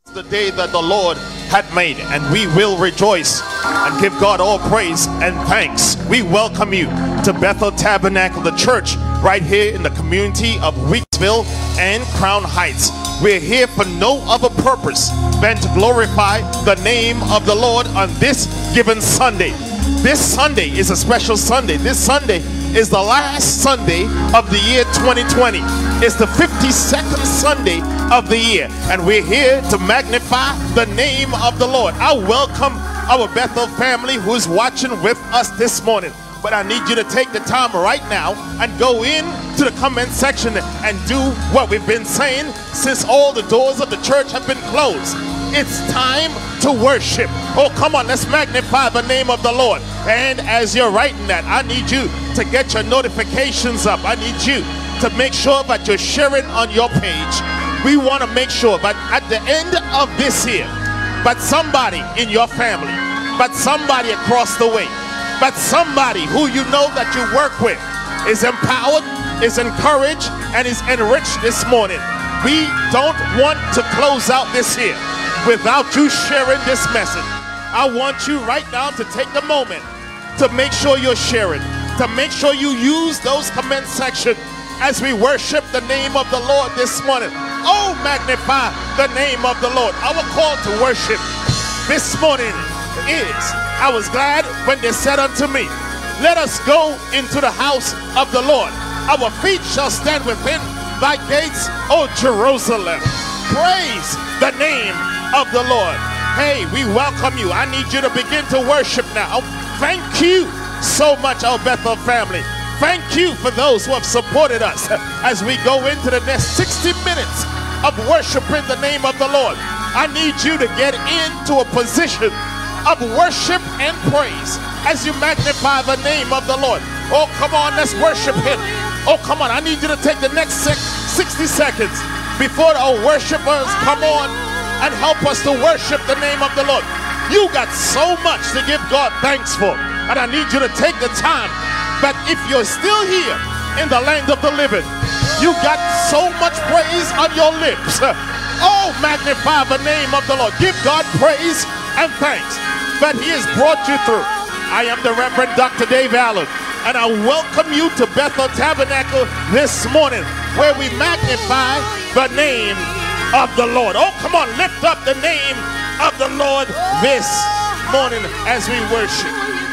The day that the Lord had made, and we will rejoice and give God all praise and thanks. We welcome you to Bethel Tabernacle, the church right here in the community of Weeksville and Crown Heights. We're here for no other purpose than to glorify the name of the Lord on this given Sunday. This Sunday is a special Sunday. This Sunday is the last Sunday of the year 2020. It's the 52nd Sunday of the year, and we're here to magnify the name of the Lord. I welcome our Bethel family who's watching with us this morning. But I need you to take the time right now and go in to the comment section and do what we've been saying since all the doors of the church have been closed. It's time to worship. Oh, come on, let's magnify the name of the Lord. And as you're writing that, I need you to get your notifications up. I need you to make sure that you're sharing on your page. We want to make sure that at the end of this year, but somebody in your family, but somebody across the way, but somebody who you know that you work with is empowered, is encouraged, and is enriched this morning. We don't want to close out this year without you sharing this message. I want you right now to take the moment to make sure you're sharing, to make sure you use those comment sections as we worship the name of the Lord this morning. Oh, magnify the name of the Lord. Our call to worship this morning is, I was glad when they said unto me, let us go into the house of the Lord. Our feet shall stand within thy gates, O Jerusalem. Praise the name of the Lord. Hey, we welcome you. I need you to begin to worship now. Thank you so much, our Bethel family. Thank you for those who have supported us as we go into the next 60 minutes of worshiping the name of the Lord. I need you to get into a position of worship and praise as you magnify the name of the Lord. Oh, come on, let's worship him. Oh, come on, I need you to take the next 60 seconds before our worshipers come on and help us to worship the name of the Lord. You got so much to give God thanks for, and I need you to take the time. But if you're still here in the land of the living, you got so much praise on your lips. Oh, magnify the name of the Lord. Give God praise and thanks that he has brought you through. I am the Reverend Dr. Dave Allen, and I welcome you to Bethel Tabernacle this morning, where we magnify the name of the Lord. Oh, come on, lift up the name of the Lord this morning as we worship.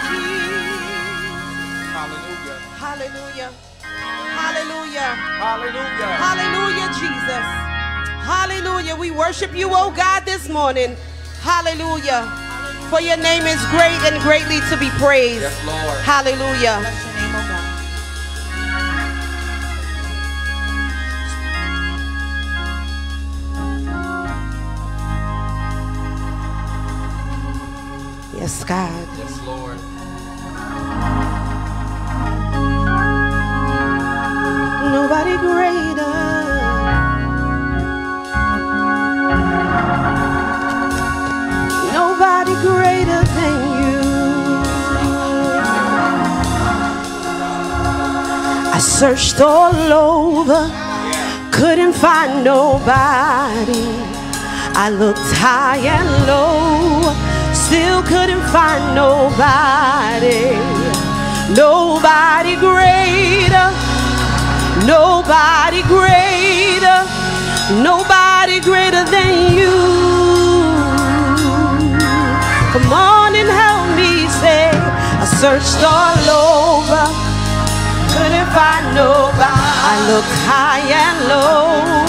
Hallelujah. Hallelujah. Hallelujah. Hallelujah, Jesus. Hallelujah. We worship you, oh God, this morning. Hallelujah. For your name is great and greatly to be praised. Yes, Lord. Hallelujah. Bless your name, oh God. Yes, God. Yes, Lord. Nobody greater. Nobody greater than you. I searched all over, couldn't find nobody. I looked high and low, still couldn't find nobody. Nobody greater. Nobody greater. Nobody greater than you. Come on and help me say, I searched all over, couldn't find nobody. I looked high and low,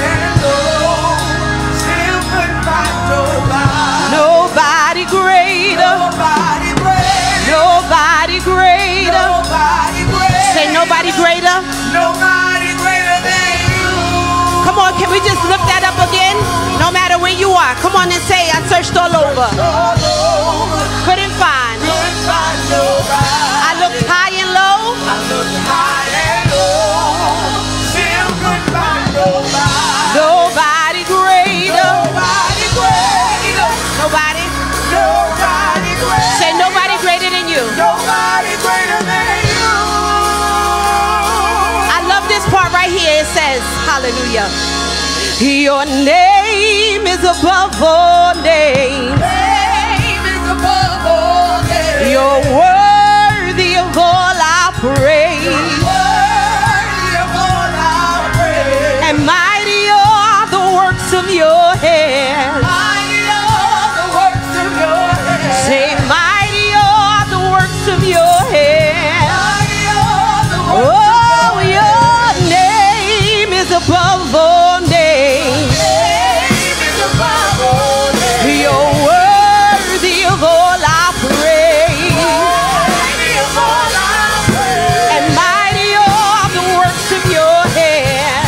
still couldn't find nobody. Nobody greater. Nobody greater. Nobody greater. Nobody greater. Say nobody greater. Nobody greater than you. Come on, can we just lift that up again? No matter where you are, come on and say, I searched all over. Couldn't find nobody. I looked high and low. I looked high and low. Still couldn't find nobody. Nobody greater. Nobody greater. Nobody. Nobody greater. Say nobody greater than you. Nobody greater than you. I love this part right here. It says, hallelujah. Your name name is above all names. You're worthy of all our praise. And mighty are the works of your hands. Say, mighty are the works of your hands. Oh, your name is above all names. You're worthy of all our praise. And mighty are the works of your hands.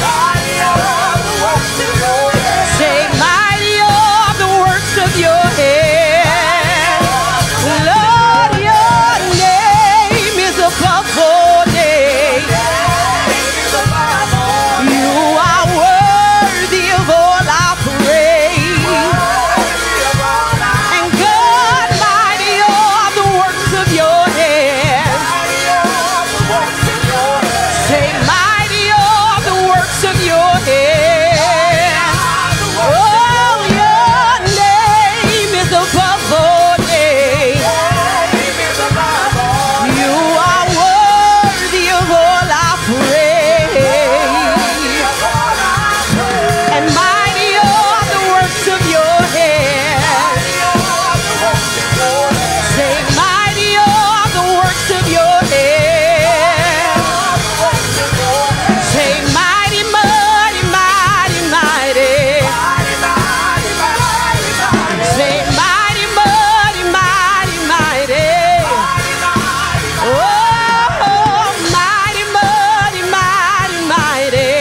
Say, mighty are the works of your hands. Lord, your name is above all names. You are worthy of all our praise. And God, mighty are the works of your hands. Say, mighty are the works of your hands. Oh, your name is above all names. You are worthy of all our praise. And mighty are the works of your hands. Say, mighty are the works of your hands. Say, mighty, mighty, mighty, mighty. Say, mighty, mighty, mighty, mighty. Oh, mighty, mighty, mighty, mighty.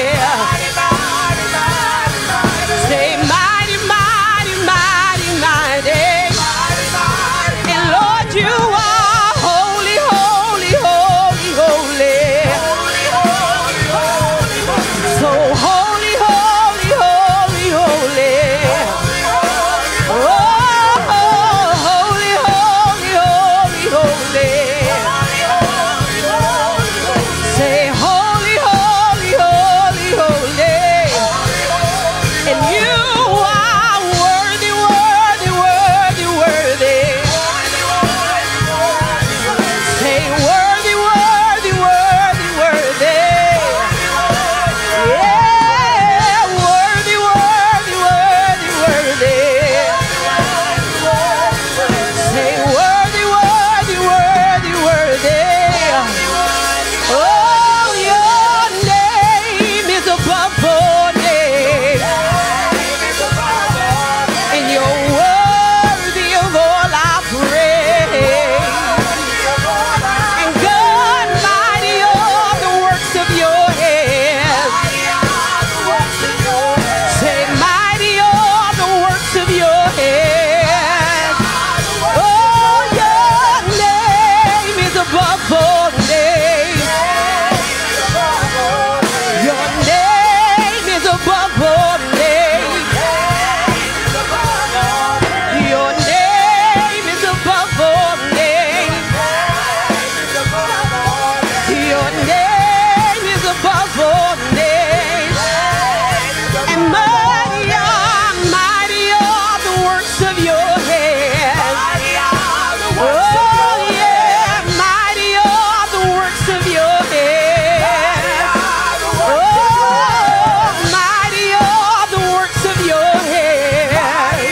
Say, mighty, mighty, mighty, mighty. And Lord, you are holy, holy, holy, holy. So holy, holy, holy, holy. Oh, holy, holy, holy, holy. Say holy, holy, holy, holy. And you are worthy, worthy, worthy, worthy. Say worthy, worthy, worthy, worthy. Yeah, worthy, worthy, worthy, worthy. Say worthy, worthy, worthy, worthy. Oh, your name is above all names. And you're worthy of all our praise. And God, mighty are the works of your hands. Say, mighty are the works of your hands. Oh, your name is above all names. Your name is above all names. Your name is above all names. Your name is above all names. And mighty are the works of your hands. Oh, yeah, mighty are the works of your hands. Oh, mighty are the works of your hands.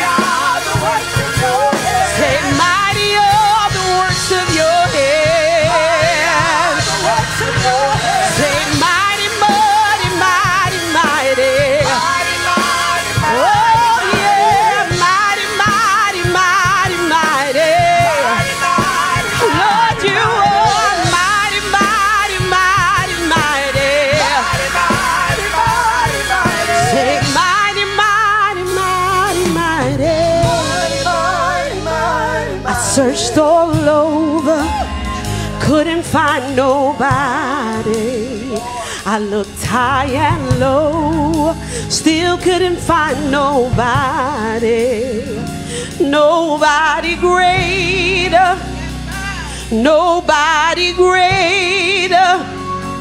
Say, mighty are the works of your hands. Say, mighty, mighty, mighty, mighty. Oh, yeah, mighty, mighty, mighty, mighty. Lord, you are mighty, mighty, mighty, mighty. Say, mighty, mighty, mighty, mighty. I searched all over, couldn't find nobody. I looked high and low, still couldn't find nobody. Nobody greater, nobody greater,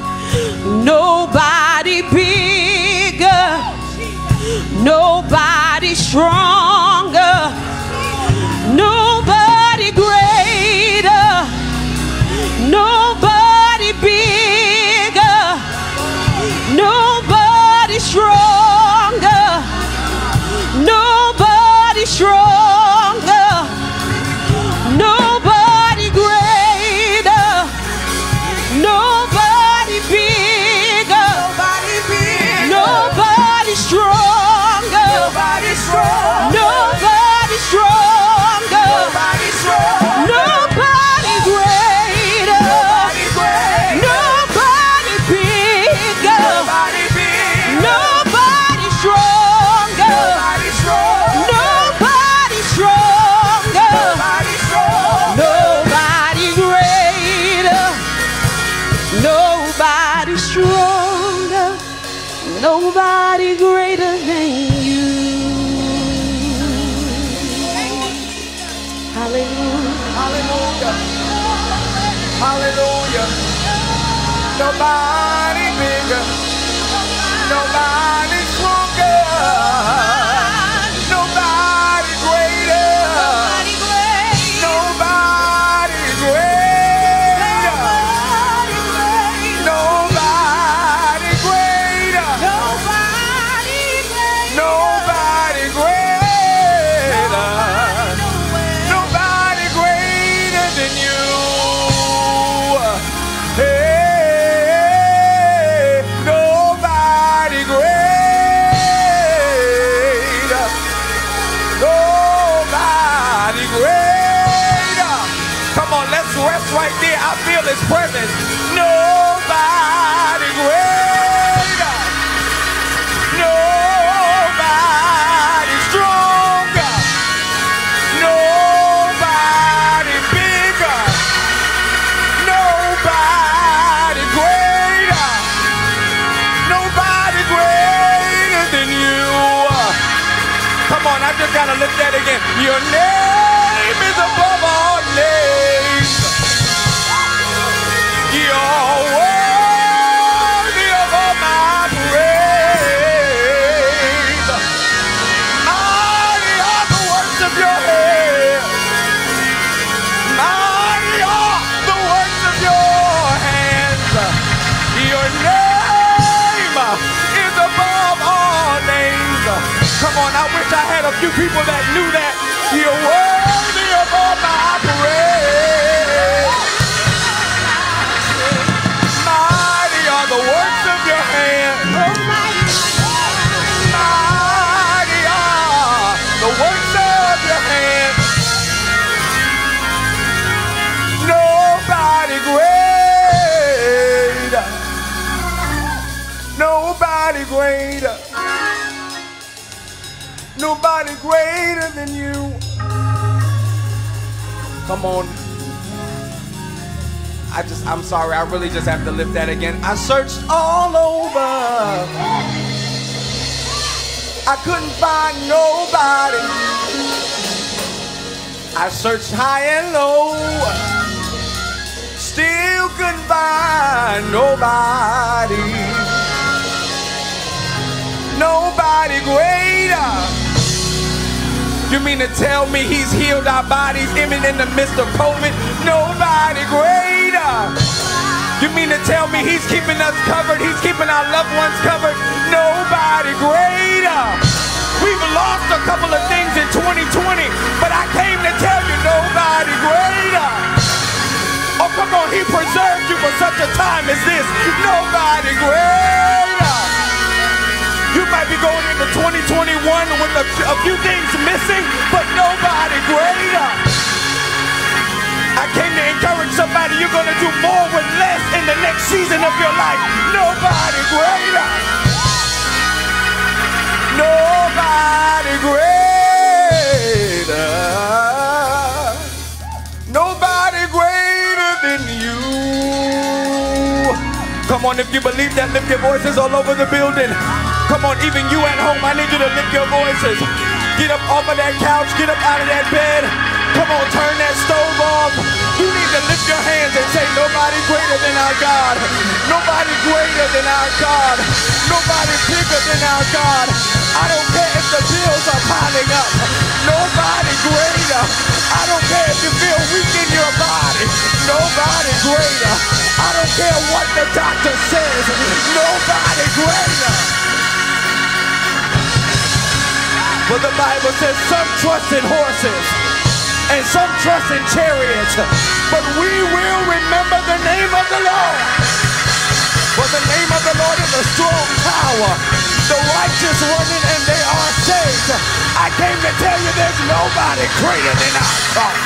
nobody bigger, nobody Nobody stronger. Nobody greater. Nobody bigger. Nobody stronger. Nobody stronger. Nobody greater. Nobody bigger. Nobody stronger. Nobody stronger. Nobody stronger. Nobody greater. Nobody bigger. Nobody stronger. Nobody stronger. Nobody greater. Nobody stronger. Nobody greater than you. Hallelujah. Hallelujah. Hallelujah. Nobody bigger. Nobody stronger. Nobody greater. Nobody greater. Nobody greater. Nobody greater. Nobody greater than you. Hey, nobody greater. Nobody greater. Come on, let's rest right there. I feel his presence. Nobody greater. Nobody stronger. Nobody bigger. Nobody greater. Nobody greater than you. Come on, I just gotta lift that again. Your name is above all names. You're worthy of all my praise. Mighty are the works of your hand. Mighty are the works of your hands. Your name is above all names. Come on, I wish I had a few people that knew that. You're worthy of all my praise. Mighty are the works of your hand. Mighty are the works of your hand. Nobody greater. Nobody greater. Nobody greater than you. Come on. I'm sorry, I really just have to lift that again. I searched all over. I couldn't find nobody. I searched high and low. Still couldn't find nobody. Nobody greater. You mean to tell me he's healed our bodies even in the midst of COVID? Nobody greater. You mean to tell me he's keeping us covered? He's keeping our loved ones covered? Nobody greater. We've lost a couple of things in 2020, but I came to tell you nobody greater. Oh, come on, he preserved you for such a time as this. Nobody greater. You might be going into 2021 with a few things missing, but nobody greater. I came to encourage somebody, you're going to do more with less in the next season of your life. Nobody greater. Nobody greater. Nobody greater than you. Come on, if you believe that, lift your voices all over the building. Come on, even you at home, I need you to lift your voices. Get up off of that couch, get up out of that bed. Come on, turn that stove off. You need to lift your hands and say, nobody greater than our God. Nobody greater than our God. Nobody bigger than our God. I don't care if the bills are greater. I don't care what the doctor says. Nobody greater. But the Bible says some trust in horses and some trust in chariots, but we will remember the name of the Lord. For the name of the Lord is a strong tower. The righteous run in and they are saved. I came to tell you there's nobody greater than our God.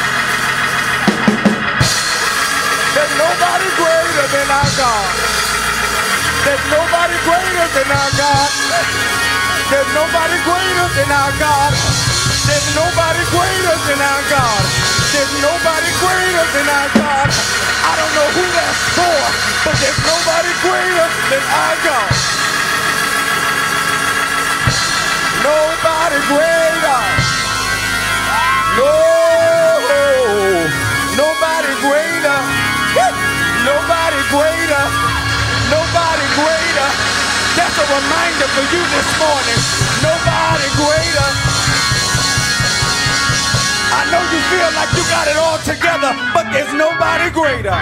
There's nobody greater than our God. There's nobody greater than our God. There's nobody greater than our God. There's nobody greater than our God. There's nobody greater than our God. I don't know who that's for, but there's nobody greater than our God. Nobody greater. No. Nobody greater. Nobody greater. Nobody greater. That's a reminder for you this morning. Nobody greater. I know you feel like you got it all together, but there's nobody greater.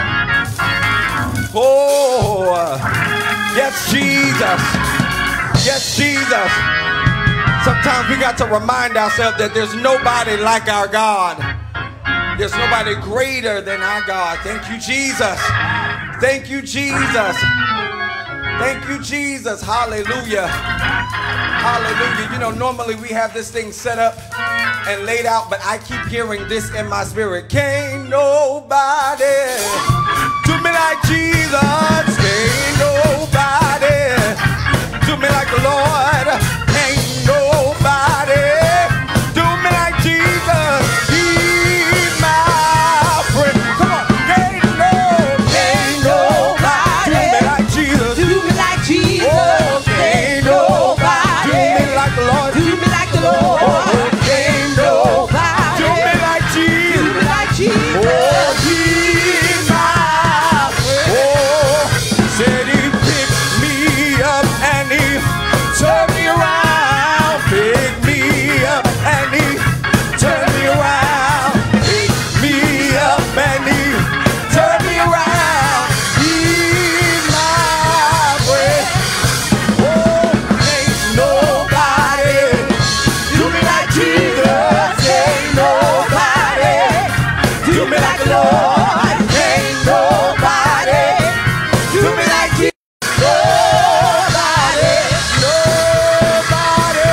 Oh, yes, Jesus. Yes, Jesus. Sometimes we got to remind ourselves that there's nobody like our God. There's nobody greater than our God. Thank you, Jesus. Thank you, Jesus. Thank you, Jesus. Hallelujah. Hallelujah. You know, normally we have this thing set up and laid out, but I keep hearing this in my spirit. Can't nobody do me like Jesus. Can't nobody do me like the Lord. Can't nobody do me like Jesus. He's my friend. Come on. Can't nobody do me like Jesus. Do me like Jesus. Oh, can't nobody do me like the Lord. Do me like the Lord. Oh, can't nobody do me like Jesus. Do me like Jesus. Oh, he's my friend. Oh, said he picked me up and he turned me around. Picked me up and he turned me around. Picked me up and he turned me around. He's my friend. Oh, ain't nobody do me like Jesus. Ain't nobody do me like the Lord. Ain't nobody do me like Jesus. Nobody, nobody,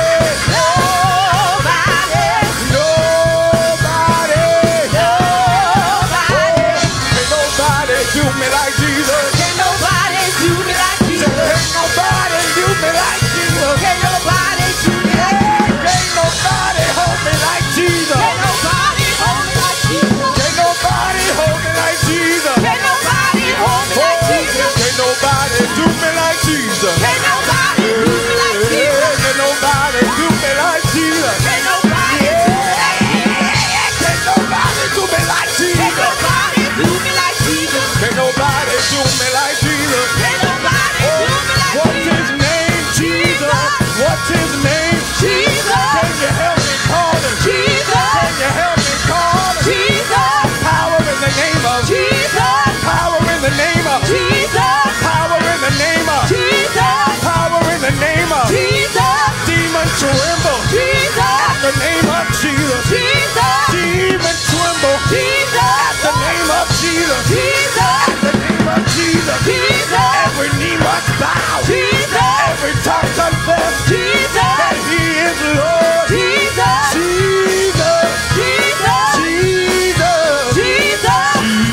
nobody, nobody, ain't nobody do me like Jesus. Can't nobody do me like Jesus. Ain't nobody do me like Jesus. Can't nobody do me like Jesus. Ain't nobody hold me like Jesus. Can't nobody hold me like Jesus. Ain't nobody hold me like Jesus. Can't nobody hold me like Jesus. Can't nobody do me like Jesus. Can't nobody do me like Jesus. Can't nobody do me like Jesus. Can't nobody do me like Jesus. Can't nobody do me like Can't Jesus. nobody do me like Jesus. Can't nobody do me like Jesus. Can't nobody do me like What's Jesus. his name? Jesus. What's his name? Jesus. Can you help me call him? Jesus. Can you help me call him? Jesus. Power in the name of Jesus. Power in the name of Jesus. Power in the name of Jesus. Power in the name of Jesus. Demons tremble Jesus. at the name of Jesus. Jesus. Demons tremble Jesus. at the name of Jesus. Jesus. At the name of Jesus. Jesus. Every knee must bow. Jesus. Every tongue confess Jesus. that He is Lord. Jesus. Jesus. Jesus. Jesus. Jesus.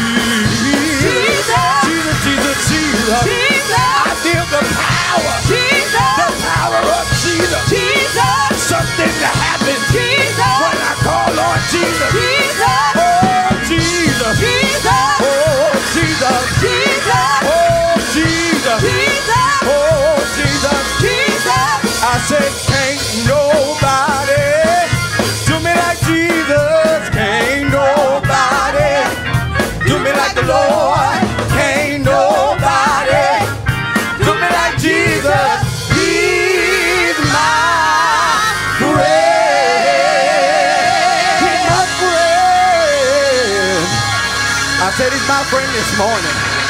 Jesus. Jesus. Jesus. Jesus. I feel the power. Jesus. The power of Jesus. Jesus. Something that happens Jesus. when I call on Jesus. Jesus. Oh, Jesus. Jesus. Oh, Jesus. Jesus. Oh, Jesus. Jesus. Oh, Jesus. Jesus. I said, can't nobody do me like Jesus. Can't nobody do me like the Lord. Can't nobody do me like Jesus. He's my friend. He's my friend. I said he's my friend this morning.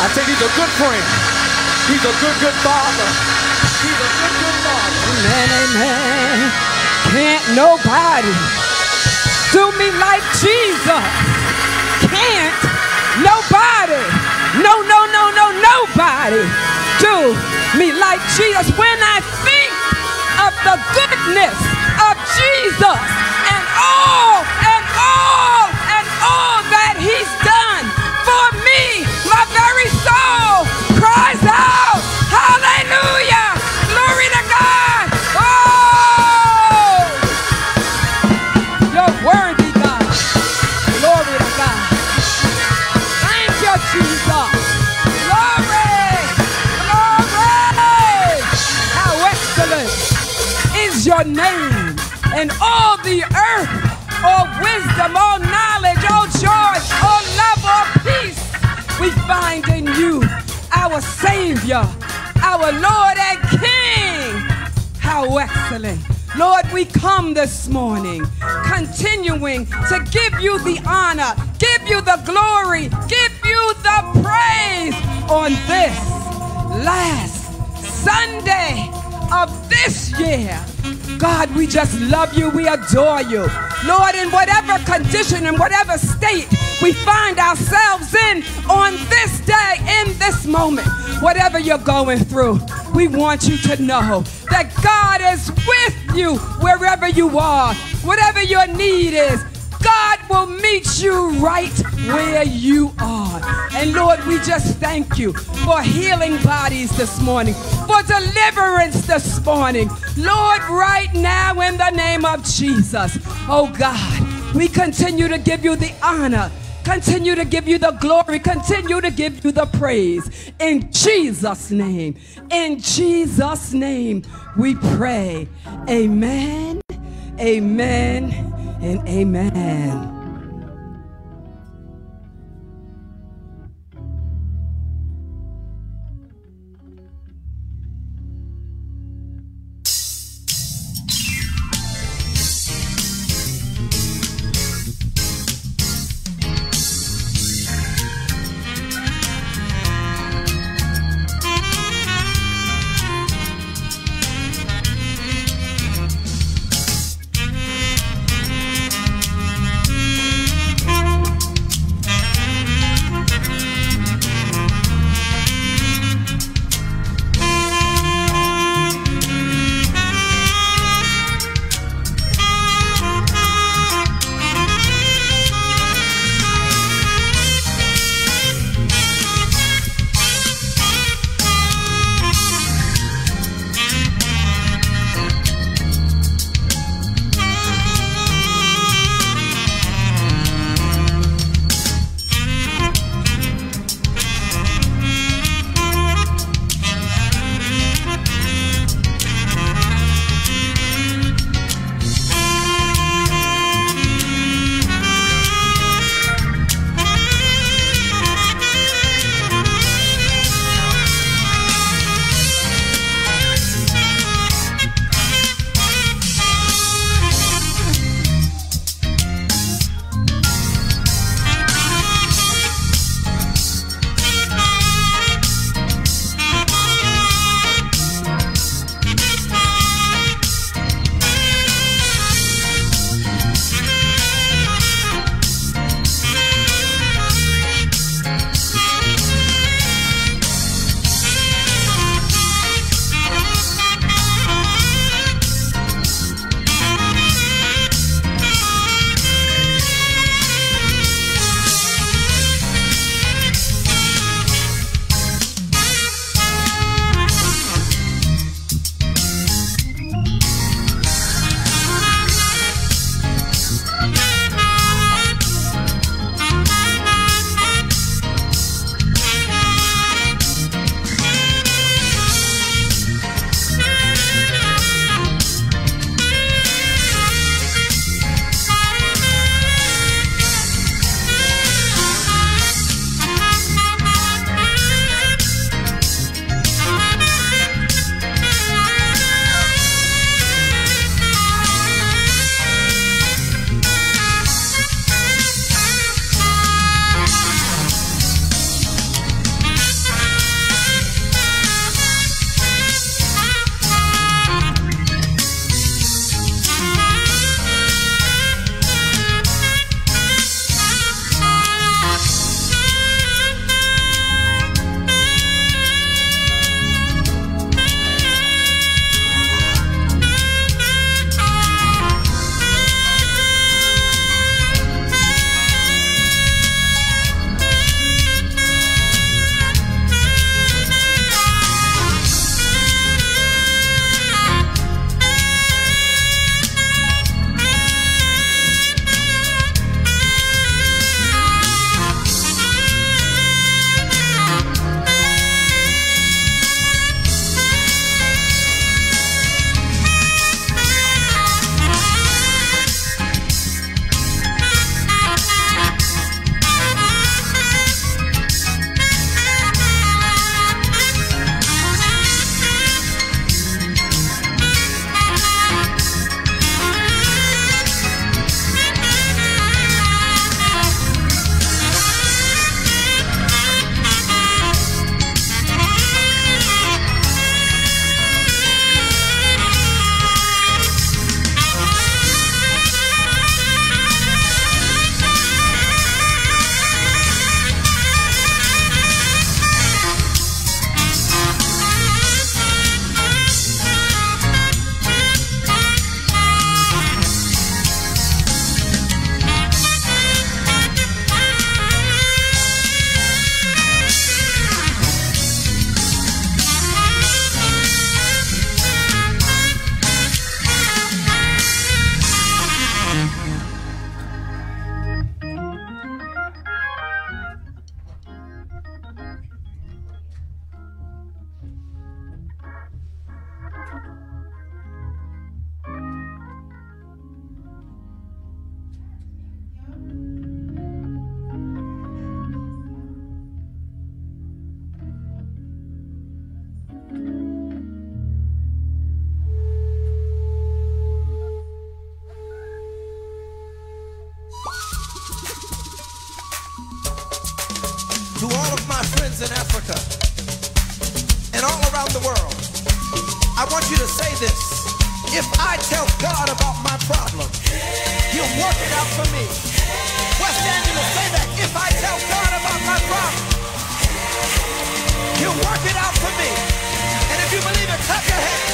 I think he's a good friend. He's a good father. He's a good father. Amen, amen. Can't nobody do me like Jesus. Can't nobody, nobody do me like Jesus. When I think of the goodness of Jesus and all that he's done for me, my very soul cries out, hallelujah, glory to God. Oh, you're worthy, God. Glory to God. Thank you, Jesus. Glory, glory. How excellent is your name in all the earth. All wisdom, all knowledge, all joy, all love, all peace we find in you, our Savior, our Lord and King. How excellent. Lord, we come this morning continuing to give you the honor, give you the glory, give you the praise on this last Sunday of this year. God, we just love you, we adore you. Lord, in whatever condition, in whatever state we find ourselves in on this day, in this moment, whatever you're going through, we want you to know that God is with you wherever you are. Whatever your need is, God will meet you right where you are. And Lord, we just thank you for healing bodies this morning, for deliverance this morning. Lord, right now in the name of Jesus, oh God, we continue to give you the honor, continue to give you the glory, continue to give you the praise. In Jesus' name, we pray. Amen, amen, and amen. To all of my friends in Africa and all around the world, I want you to say this. If I tell God about my problem, He'll work it out for me. West Angeles, say that. If I tell God about my problem, He'll work it out for me. And if you believe it, clap your hands.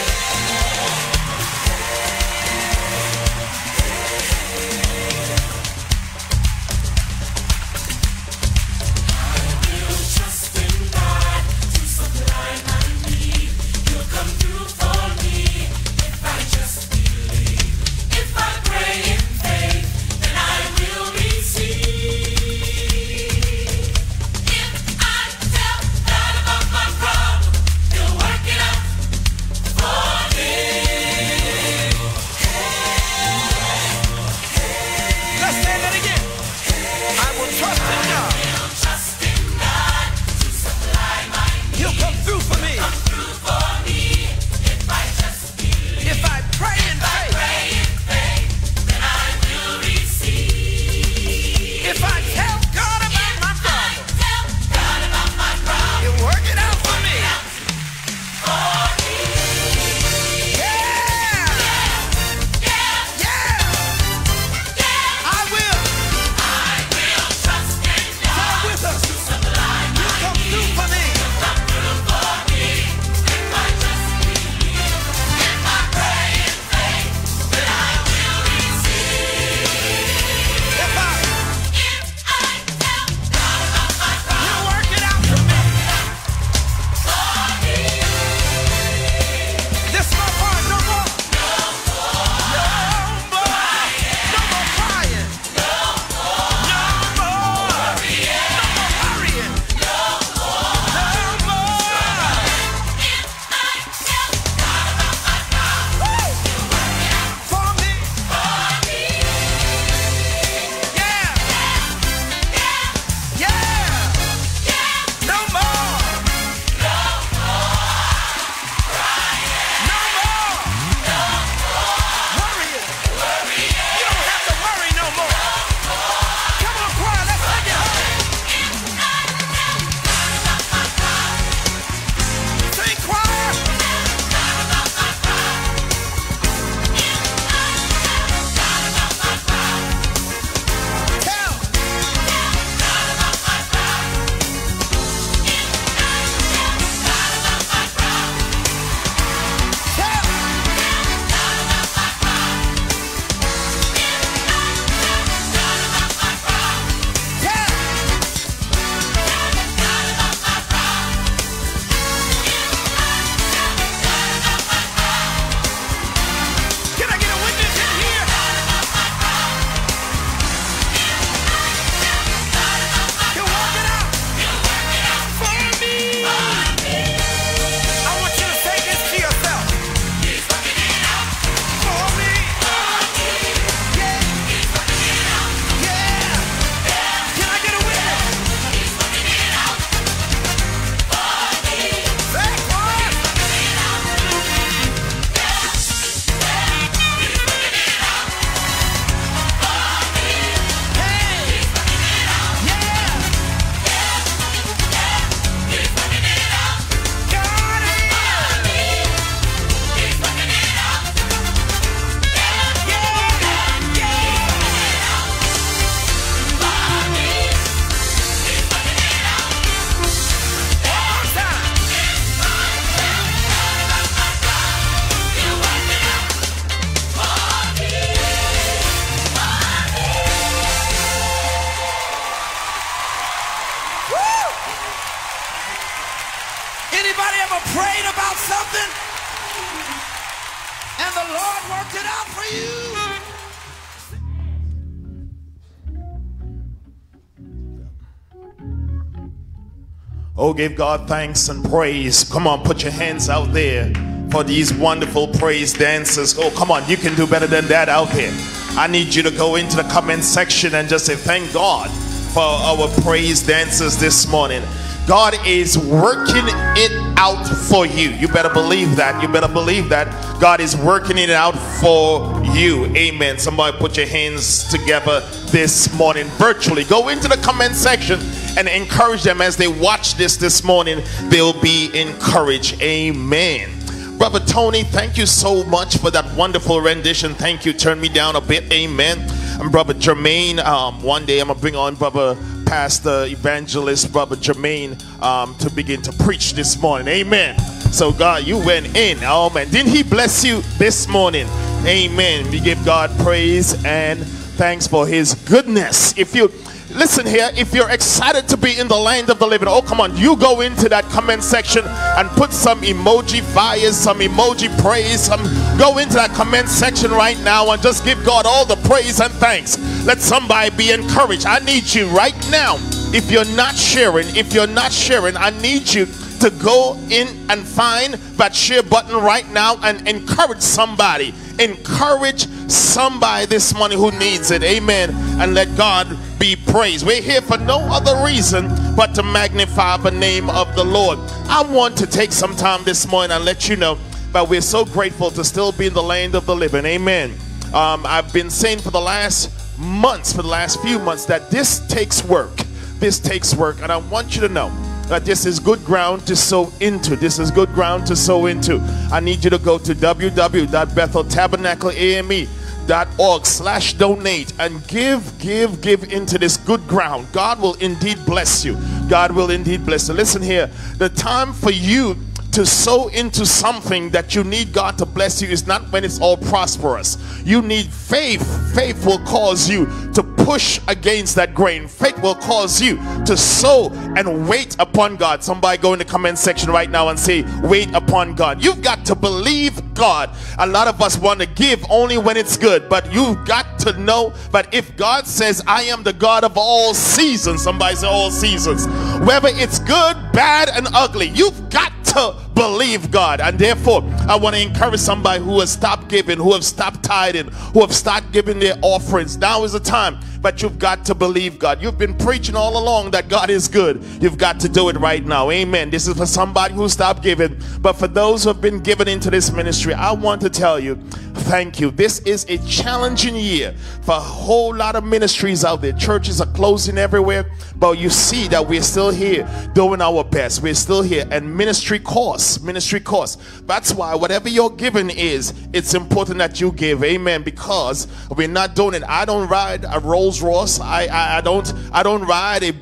Anybody ever prayed about something and the Lord worked it out for you? Oh, give God thanks and praise. Come on, put your hands out there for these wonderful praise dancers. Oh, come on, you can do better than that out there. I need you to go into the comment section and just say thank God for our praise dancers this morning. God is working it out for you. You better believe that. You better believe that God is working it out for you. Amen. Somebody put your hands together this morning virtually. Go into the comment section and encourage them as they watch this morning. They'll be encouraged. Amen. Brother Tony, thank you so much for that wonderful rendition. Thank you. Turn me down a bit. Amen. And Brother Jermaine, one day I'm going to bring on Brother Pastor Evangelist, Brother Jermaine, to begin to preach this morning. Amen. So God, you went in. Oh man, didn't he bless you this morning? Amen. We give God praise and thanks for his goodness. If you listen here, if you're excited to be in the land of the living, oh come on, you go into that comment section and put some emoji fires, some emoji praise, go into that comment section right now and just give God all the praise and thanks. Let somebody be encouraged. I need you right now. If you're not sharing, I need you to go in and find that share button right now and encourage somebody. Encourage somebody this morning who needs it. Amen. And let God be praised. We're here for no other reason but to magnify the name of the Lord. I want to take some time this morning and let you know that we're so grateful to still be in the land of the living. Amen. I've been saying for the last few months that this takes work. This takes work, and I want you to know that this is good ground to sow into. This is good ground to sow into. I need you to go to www.betheltabernacle.ame.org/donate and give into this good ground. God will indeed bless you. God will indeed bless you. Listen here, the time for you to sow into something that you need God to bless you is not when it's all prosperous. You need faith. Faith will cause you to push against that grain. Faith will cause you to sow and wait upon God. Somebody go in the comment section right now and say, wait upon God. You've got to believe God. A lot of us want to give only when it's good, but you've got to know that if God says, I am the God of all seasons, somebody say all seasons, whether it's good, bad, and ugly, you've got to believe God. And therefore I want to encourage somebody who has stopped giving, who have stopped tithing, who have stopped giving their offerings. Now is the time, but you've got to believe God. You've been preaching all along that God is good. You've got to do it right now. Amen. This is for somebody who stopped giving, but for those who have been given into this ministry, I want to tell you thank you. This is a challenging year for a whole lot of ministries out there. Churches are closing everywhere, but you see that we're still here doing our best. We're still here, and ministry costs. That's why whatever your giving is, it's important that you give. Amen. Because we're not doing it. I don't ride a Rolls Royce. I don't ride a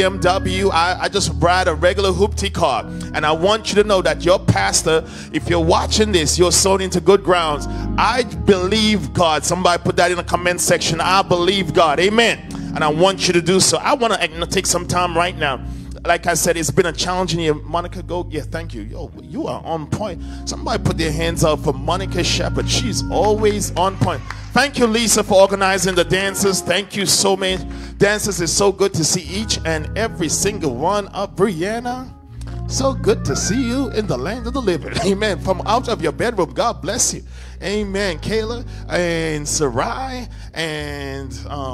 BMW. I just ride a regular hoopty car. And I want you to know that your pastor, if you're watching this, you're sown into good grounds. I believe God. Somebody put that in the comment section. I believe God. Amen. And I want you to do so. I want to take some time right now. Like I said, it's been a challenging year. Monica, go. Yeah, thank you. Yo, you are on point. Somebody put their hands up for Monica Shepherd. She's always on point. Thank you, Lisa, for organizing the dances. Thank you so much. Dances is so good to see each and every single one of Brianna. So good to see you in the land of the living. Amen. From out of your bedroom, God bless you. Amen. Kayla and Sarai and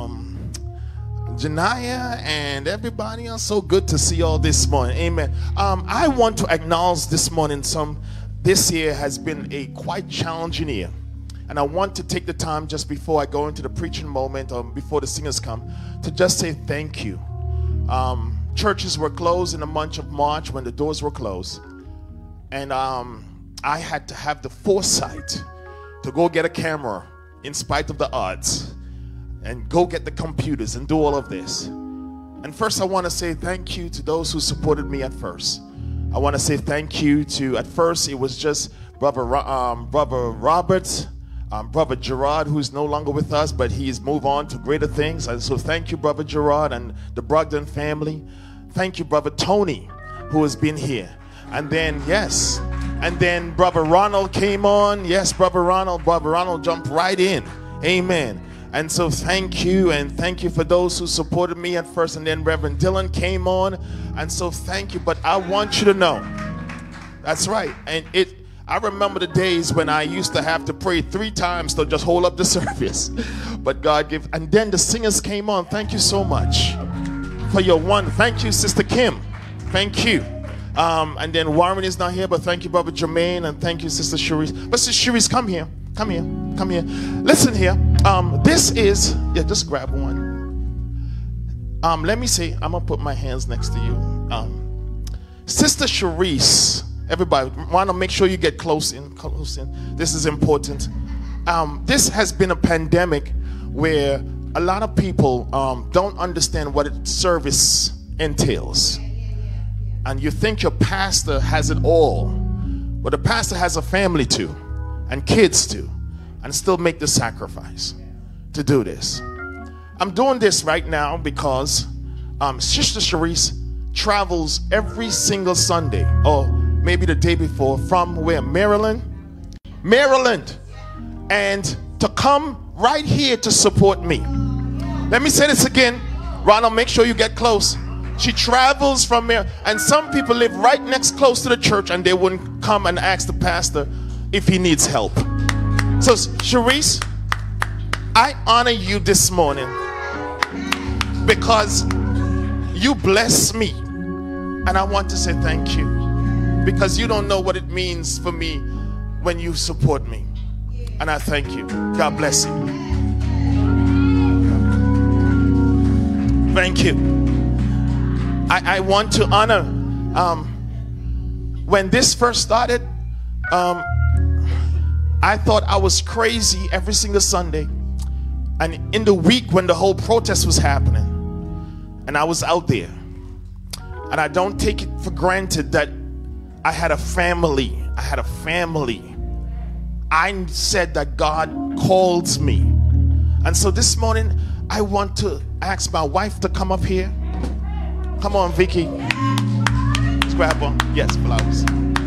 Janaya and everybody else, so good to see y'all this morning. Amen. I want to acknowledge this morning this year has been a quite challenging year, and I want to take the time just before I go into the preaching moment or before the singers come to just say thank you. Churches were closed in the month of March when the doors were closed, and I had to have the foresight to go get a camera in spite of the odds and go get the computers and do all of this. And first I want to say thank you to those who supported me at first. I want to say thank you to, at first it was just Brother Robert, Brother Gerard, who's no longer with us, but he's moved on to greater things. And so thank you, Brother Gerard and the Brogdon family. Thank you, Brother Tony, who has been here. And then, yes, and then Brother Ronald came on. Yes, Brother Ronald jumped right in. Amen. And so thank you, and thank you for those who supported me at first. And then Reverend Dylan came on. And so thank you. But I want you to know, that's right. And I remember the days when I used to have to pray 3 times to just hold up the service. But God gave, and then the singers came on. Thank you so much for your one. Thank you, Sister Kim. Thank you. And then Warren is not here, but thank you, Brother Jermaine, and thank you, Sister Cherise. But Sister Cherise, come here. Come here. Listen here. This is, yeah, just grab one. let me say, I'm gonna put my hands next to you. Sister Sharice, everybody want to make sure you get close in. This is important. This has been a pandemic where a lot of people don't understand what service entails. And you think your pastor has it all, but the pastor has a family too, and kids too, and still make the sacrifice to do this. I'm doing this right now because Sister Sharice travels every single Sunday, or maybe the day before, from where? Maryland, and to come right here to support me. Let me say this again. Ronald, make sure you get close. She travels from there, and some people live right next close to the church, and they wouldn't come and ask the pastor if he needs help. So Sharice, I honor you this morning because you bless me, and I want to say thank you, because you don't know what it means for me when you support me, and I thank you. God bless you. Thank you. I want to honor, when this first started, I thought I was crazy every single Sunday, and in the week when the whole protest was happening, and I was out there, and I don't take it for granted that I had a family. I said that God calls me. And so this morning, I want to ask my wife to come up here. Come on, Vicky. Let's grab one. Yes, flowers.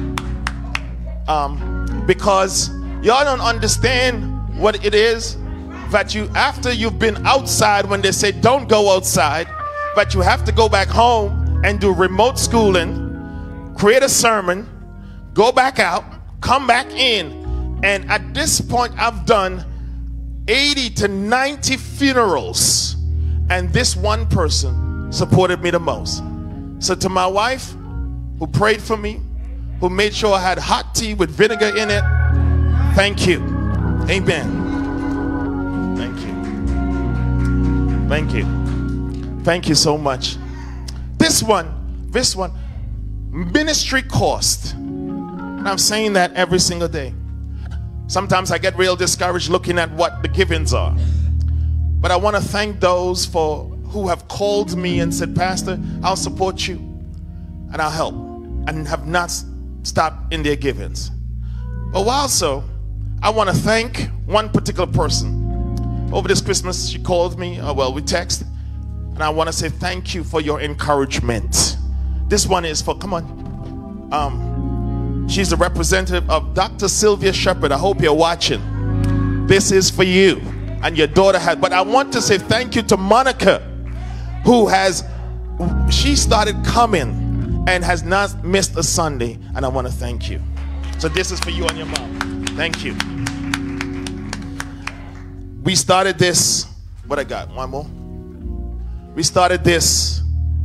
Because y'all don't understand what it is that you, after you've been outside, when they say don't go outside, but you have to go back home and do remote schooling, create a sermon, go back out, come back in. And at this point, I've done 80 to 90 funerals, and this one person supported me the most. So to my wife, who prayed for me, who made sure I had hot tea with vinegar in it, thank you. Amen. Thank you. Thank you. Thank you so much. This one, ministry cost. And I'm saying that every single day. Sometimes I get real discouraged looking at what the givings are. But I want to thank those who have called me and said, Pastor, I'll support you and I'll help, and have not stopped in their givings. But also, I want to thank one particular person. Over this Christmas, she called me, we text, and I want to say thank you for your encouragement. This one is for, come on. She's the representative of Dr. Sylvia Shepherd. I hope you're watching. This is for you, and your daughter has. But I want to say thank you to Monica, she started coming and has not missed a Sunday, and I want to thank you. So this is for you and your mom. Thank you. We started this, what I got, one more? We started this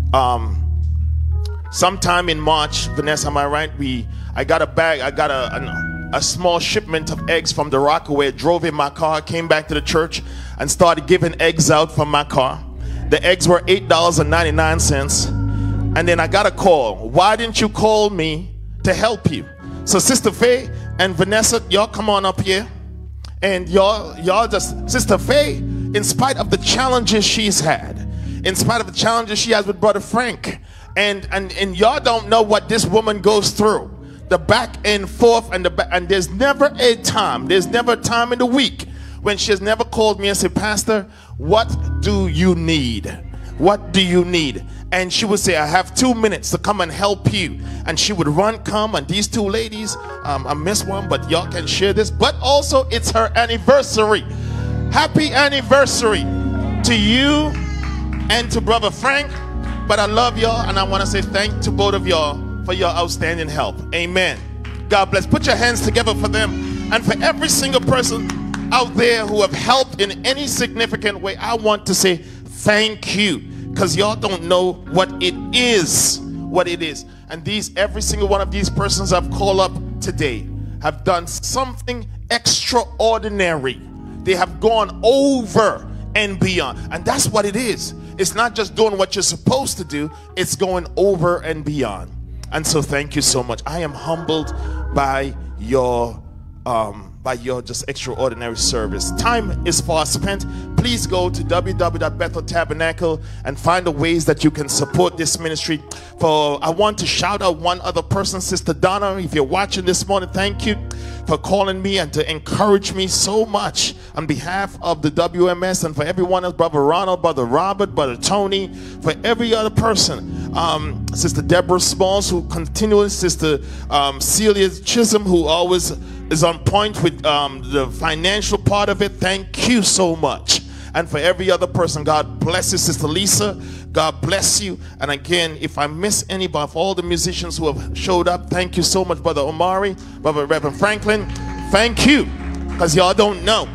sometime in March. Vanessa, am I right? I got a bag, I got a small shipment of eggs from the Rockaway, drove in my car, came back to the church, and started giving eggs out from my car. The eggs were $8.99. And then I got a call. Why didn't you call me to help you? So Sister Faye and Vanessa, y'all come on up here. And y'all just, Sister Faye, in spite of the challenges she's had, in spite of the challenges she has with Brother Frank, and y'all don't know what this woman goes through. The back and forth, and there's never a time in the week when she has never called me and said, Pastor, what do you need? What do you need? And she would say, I have 2 minutes to come and help you. And she would come, and these two ladies, I missed one, but y'all can share this. But also, it's her anniversary. Happy anniversary to you and to Brother Frank. But I love y'all, and I want to say thank to both of y'all for your outstanding help. Amen. God bless. Put your hands together for them. And for every single person out there who have helped in any significant way, I want to say thank you, because y'all don't know what it is. And every single one of these persons I've called up today have done something extraordinary. They have gone over and beyond. And that's what it is. it's not just doing what you're supposed to do, it's going over and beyond. And so thank you so much. I am humbled by your just extraordinary service. Time is fast spent. Please go to www.Bethel Tabernacle and find the ways that you can support this ministry. I want to shout out one other person, Sister Donna. If you're watching this morning, thank you for calling me and to encourage me so much on behalf of the WMS, and for everyone else, Brother Ronald, Brother Robert, Brother Tony, for every other person. Sister Deborah Smalls, who continually, Sister Celia Chisholm, who always is on point with the financial part of it. Thank you so much. And for every other person, God bless you. Sister Lisa, God bless you. And again, if I miss anybody, of all the musicians who have showed up, thank you so much. Brother Omari, Brother Reverend Franklin, thank you, because y'all don't know,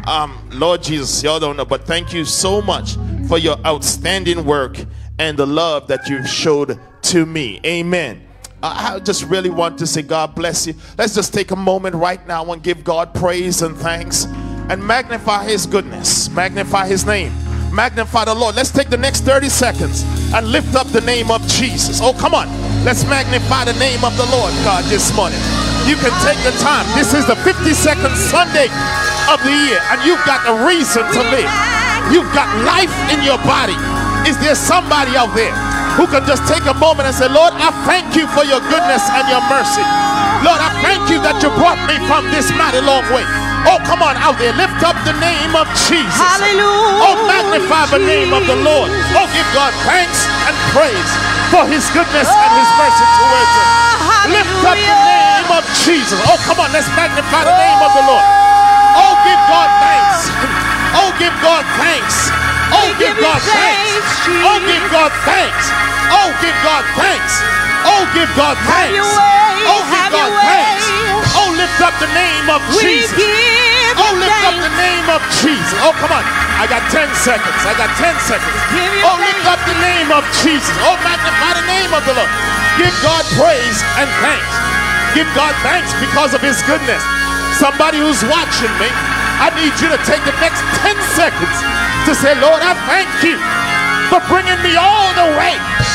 Lord Jesus, y'all don't know, but thank you so much for your outstanding work and the love that you've showed to me. Amen. I just really want to say God bless you. Let's just take a moment right now and give God praise and thanks and magnify his goodness, magnify his name, magnify the Lord. Let's take the next 30 seconds and lift up the name of Jesus. Oh, come on, let's magnify the name of the Lord God this morning. You can take the time. This is the 52nd Sunday of the year, and you've got a reason to live. You've got life in your body. Is there somebody out there who can just take a moment and say, Lord, I thank you for your goodness and your mercy. Lord, I thank you that you brought me from this mighty long way. Oh, come on out there. Lift up the name of Jesus. Hallelujah. Oh, magnify the name of the Lord. Oh, give God thanks and praise for his goodness and his mercy towards us. Lift up the name of Jesus. Oh, come on. Let's magnify the name of the Lord. Oh, give God thanks. Oh, give God thanks. Oh, give God thanks. Oh, give God thanks. Oh, give God thanks. Oh, give God thanks. Oh, give God thanks. Oh, lift up the name of Jesus. Oh, lift up the name of Jesus. Oh, come on. I got 10 seconds. I got 10 seconds. Oh, lift up the name of Jesus. Oh, magnify the name of the Lord. Give God praise and thanks. Give God thanks because of his goodness. Somebody who's watching me, I need you to take the next 10 seconds to say, Lord, I thank you for bringing me all the way.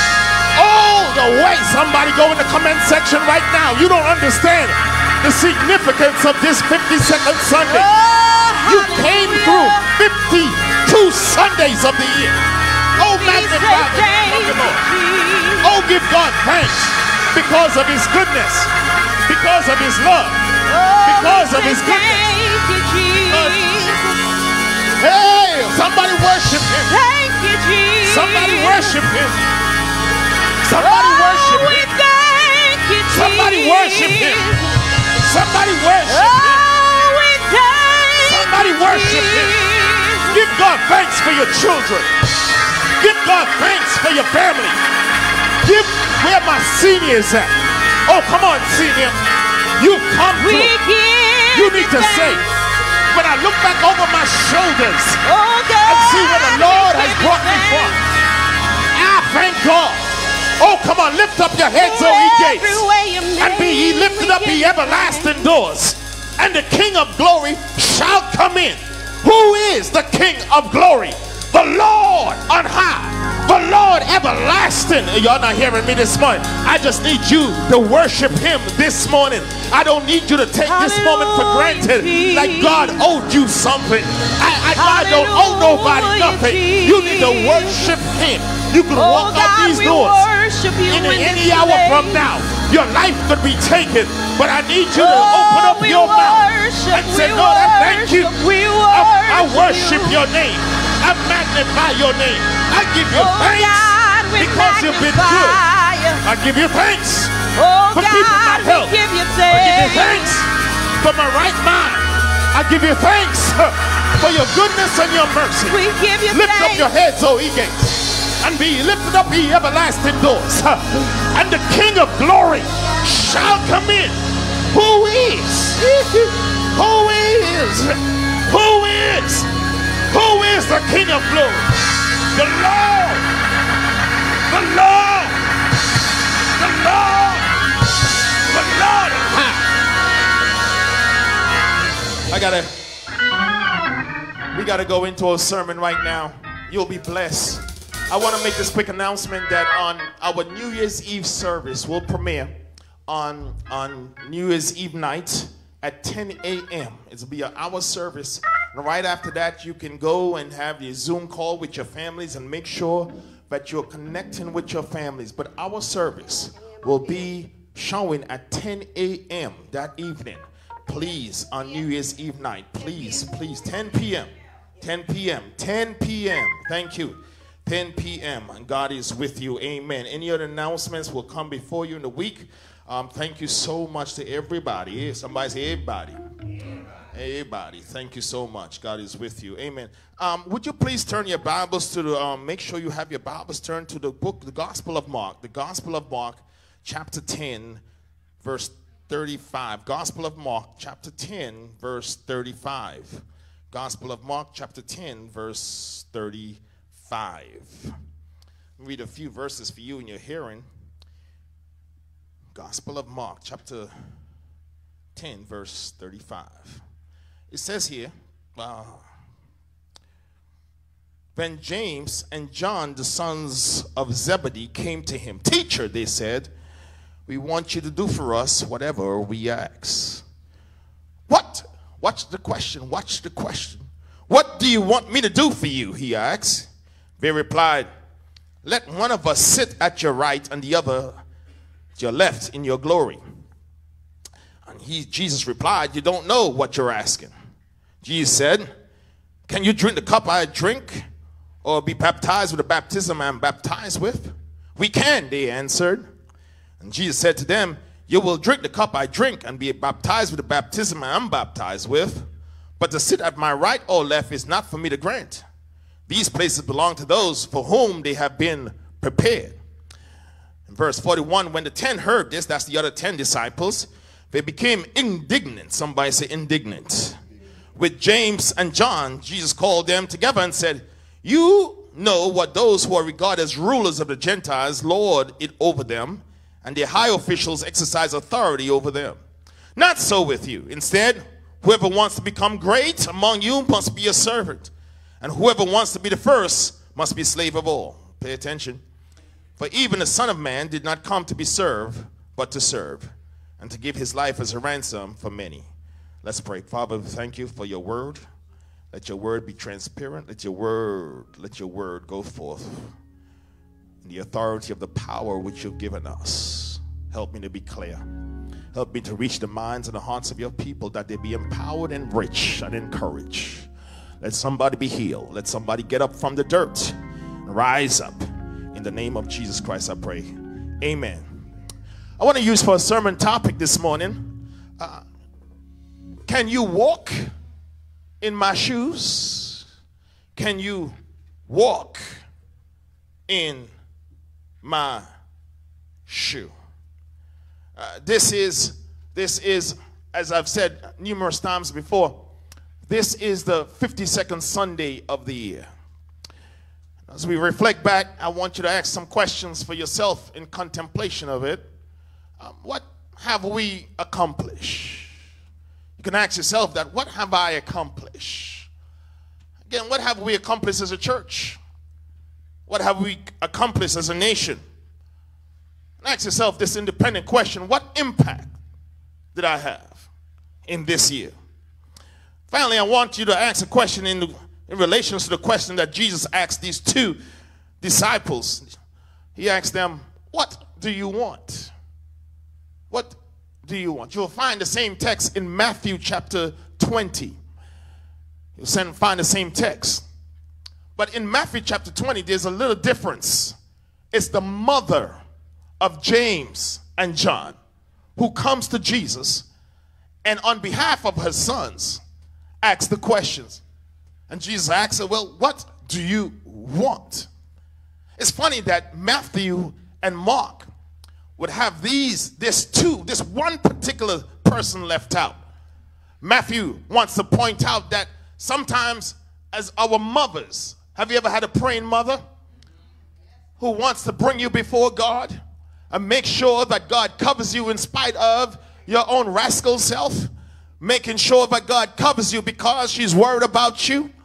All the way. Somebody go in the comment section right now. You don't understand the significance of this 52nd Sunday. You came through 52 Sundays of the year. Oh, magnify the name of the Lord. Oh, give God thanks because of his goodness, because of his love, because of his goodness. Hey, somebody worship him. Thank you, Jesus. Somebody worship him. Somebody worship him. Thank you, Jesus. Somebody worship him. Somebody worship him. Somebody worship him. Give God thanks for your children. Give God thanks for your family. Give where my seniors at. Oh, come on, senior. You come through. You need to say, when I look back over my shoulders and see where the Lord has brought me from, I thank God. Oh, come on, lift up your heads, O ye gates, and be ye lifted up, ye everlasting doors, and the King of glory shall come in. Who is the King of glory? The Lord on high, the Lord everlasting. Y'all not hearing me this morning. I just need you to worship him this morning. I don't need you to take this moment for granted like God owed you something. God don't owe nobody nothing. You need to worship him. You can walk out these doors in any hour from now. Your life could be taken, but I need you to open up your mouth and say, Lord, I thank you. I worship your name. I magnify your name. I give you thanks because you've been good. I give you thanks for keeping my health. I give you thanks for my right mind. I give you thanks for your goodness and your mercy. Lift up your heads, O ye gates, and be lifted up, ye everlasting doors, and the King of glory shall come in. Who is? Who is? Who is? Who is the King of glory? The Lord. The Lord. The Lord. The Lord. We gotta go into a sermon right now. You'll be blessed. I want to make this quick announcement that on our New Year's Eve service will premiere on New Year's Eve night at 10 a.m. It'll be an hour service. And right after that, you can go and have your Zoom call with your families and make sure that you're connecting with your families. But our service will be showing at 10 a.m. that evening. Please, on New Year's Eve night, please, 10 p.m. 10 p.m. 10 p.m. Thank you. 10 p.m. and God is with you. Amen. Any other announcements will come before you in the week. Thank you so much to everybody. Somebody say everybody. Everybody. Thank you so much. God is with you. Amen. Would you please turn your Bibles to the, make sure you have your Bibles turned to the book, the Gospel of Mark. The Gospel of Mark, chapter 10, verse 35. Gospel of Mark, chapter 10, verse 35. Gospel of Mark, chapter 10, verse 35. Read a few verses for you in your hearing. Gospel of Mark, chapter 10, verse 35. It says here, when James and John, the sons of Zebedee, came to him, "Teacher," they said, "we want you to do for us whatever we ask." What? Watch the question. Watch the question. "What do you want me to do for you?" he asked. They replied, "Let one of us sit at your right and the other at your left in your glory." And Jesus replied, "You don't know what you're asking." Jesus said, "Can you drink the cup I drink, or be baptized with the baptism I'm baptized with?" "We can," they answered. And Jesus said to them, "You will drink the cup I drink and be baptized with the baptism I'm baptized with. But to sit at my right or left is not for me to grant. These places belong to those for whom they have been prepared." In verse 41, when the 10 heard this, that's the other 10 disciples, they became indignant. Somebody say indignant. With James and John, Jesus called them together and said, "You know what those who are regarded as rulers of the Gentiles lord it over them, and their high officials exercise authority over them. Not so with you. Instead, whoever wants to become great among you must be a servant, and whoever wants to be the first must be slave of all." Pay attention. "For even the Son of Man did not come to be served, but to serve, and to give his life as a ransom for many." Let's pray. Father, thank you for your word. Let your word be transparent. Let your word go forth in the authority of the power which you've given us. Help me to be clear. Help me to reach the minds and the hearts of your people, that they be empowered and rich and encouraged. Let somebody be healed. Let somebody get up from the dirt and rise up. In the name of Jesus Christ, I pray. Amen. I want to use for a sermon topic this morning, can you walk in my shoes? Can you walk in my shoe? This is, as I've said numerous times before, this is the 52nd Sunday of the year. As we reflect back, I want you to ask some questions for yourself in contemplation of it. What have we accomplished? You can ask yourself that. What have I accomplished? Again, what have we accomplished as a church? What have we accomplished as a nation? And ask yourself this independent question: what impact did I have in this year? Finally, I want you to ask a question in relation to the question that Jesus asked these 2 disciples. He asked them, "What do you want?" What do you want? You'll find the same text in Matthew chapter 20. You'll find the same text. But in Matthew chapter 20, there's a little difference. It's the mother of James and John who comes to Jesus, and on behalf of her sons asks the questions. And Jesus asks her, "Well, what do you want?" It's funny that Matthew and Mark would have this one particular person left out. Matthew wants to point out that sometimes as our mothers, have you ever had a praying mother who wants to bring you before God and make sure that God covers you in spite of your own rascal self? Making sure that God covers you because she's worried about you?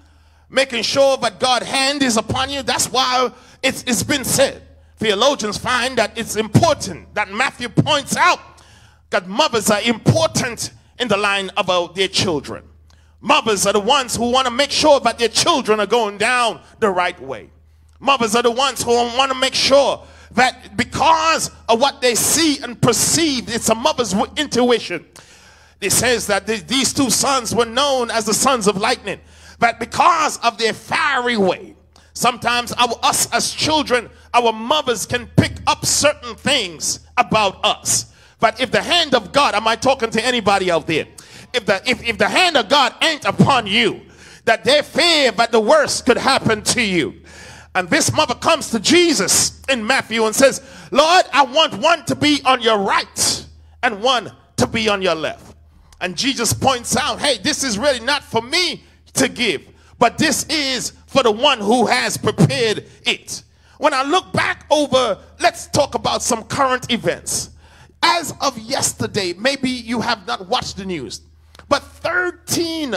making sure that God's hand is upon you. That's why it's been said. Theologians find that it's important that Matthew points out that mothers are important in the line of their children. Mothers are the ones who want to make sure that their children are going down the right way. Mothers are the ones who want to make sure that because of what they see and perceive, it's a mother's intuition. It says that these two sons were known as the sons of lightning, but because of their fiery way, sometimes us as children, our mothers can pick up certain things about us. But if the hand of God, am I talking to anybody out there? If the hand of God ain't upon you, that they fear that the worst could happen to you. And this mother comes to Jesus in Matthew and says, Lord, I want one to be on your right and one to be on your left. And Jesus points out, hey, this is really not for me to give, but this is for the one who has prepared it. When I look back over, let's talk about some current events. As of yesterday, maybe you have not watched the news, but 13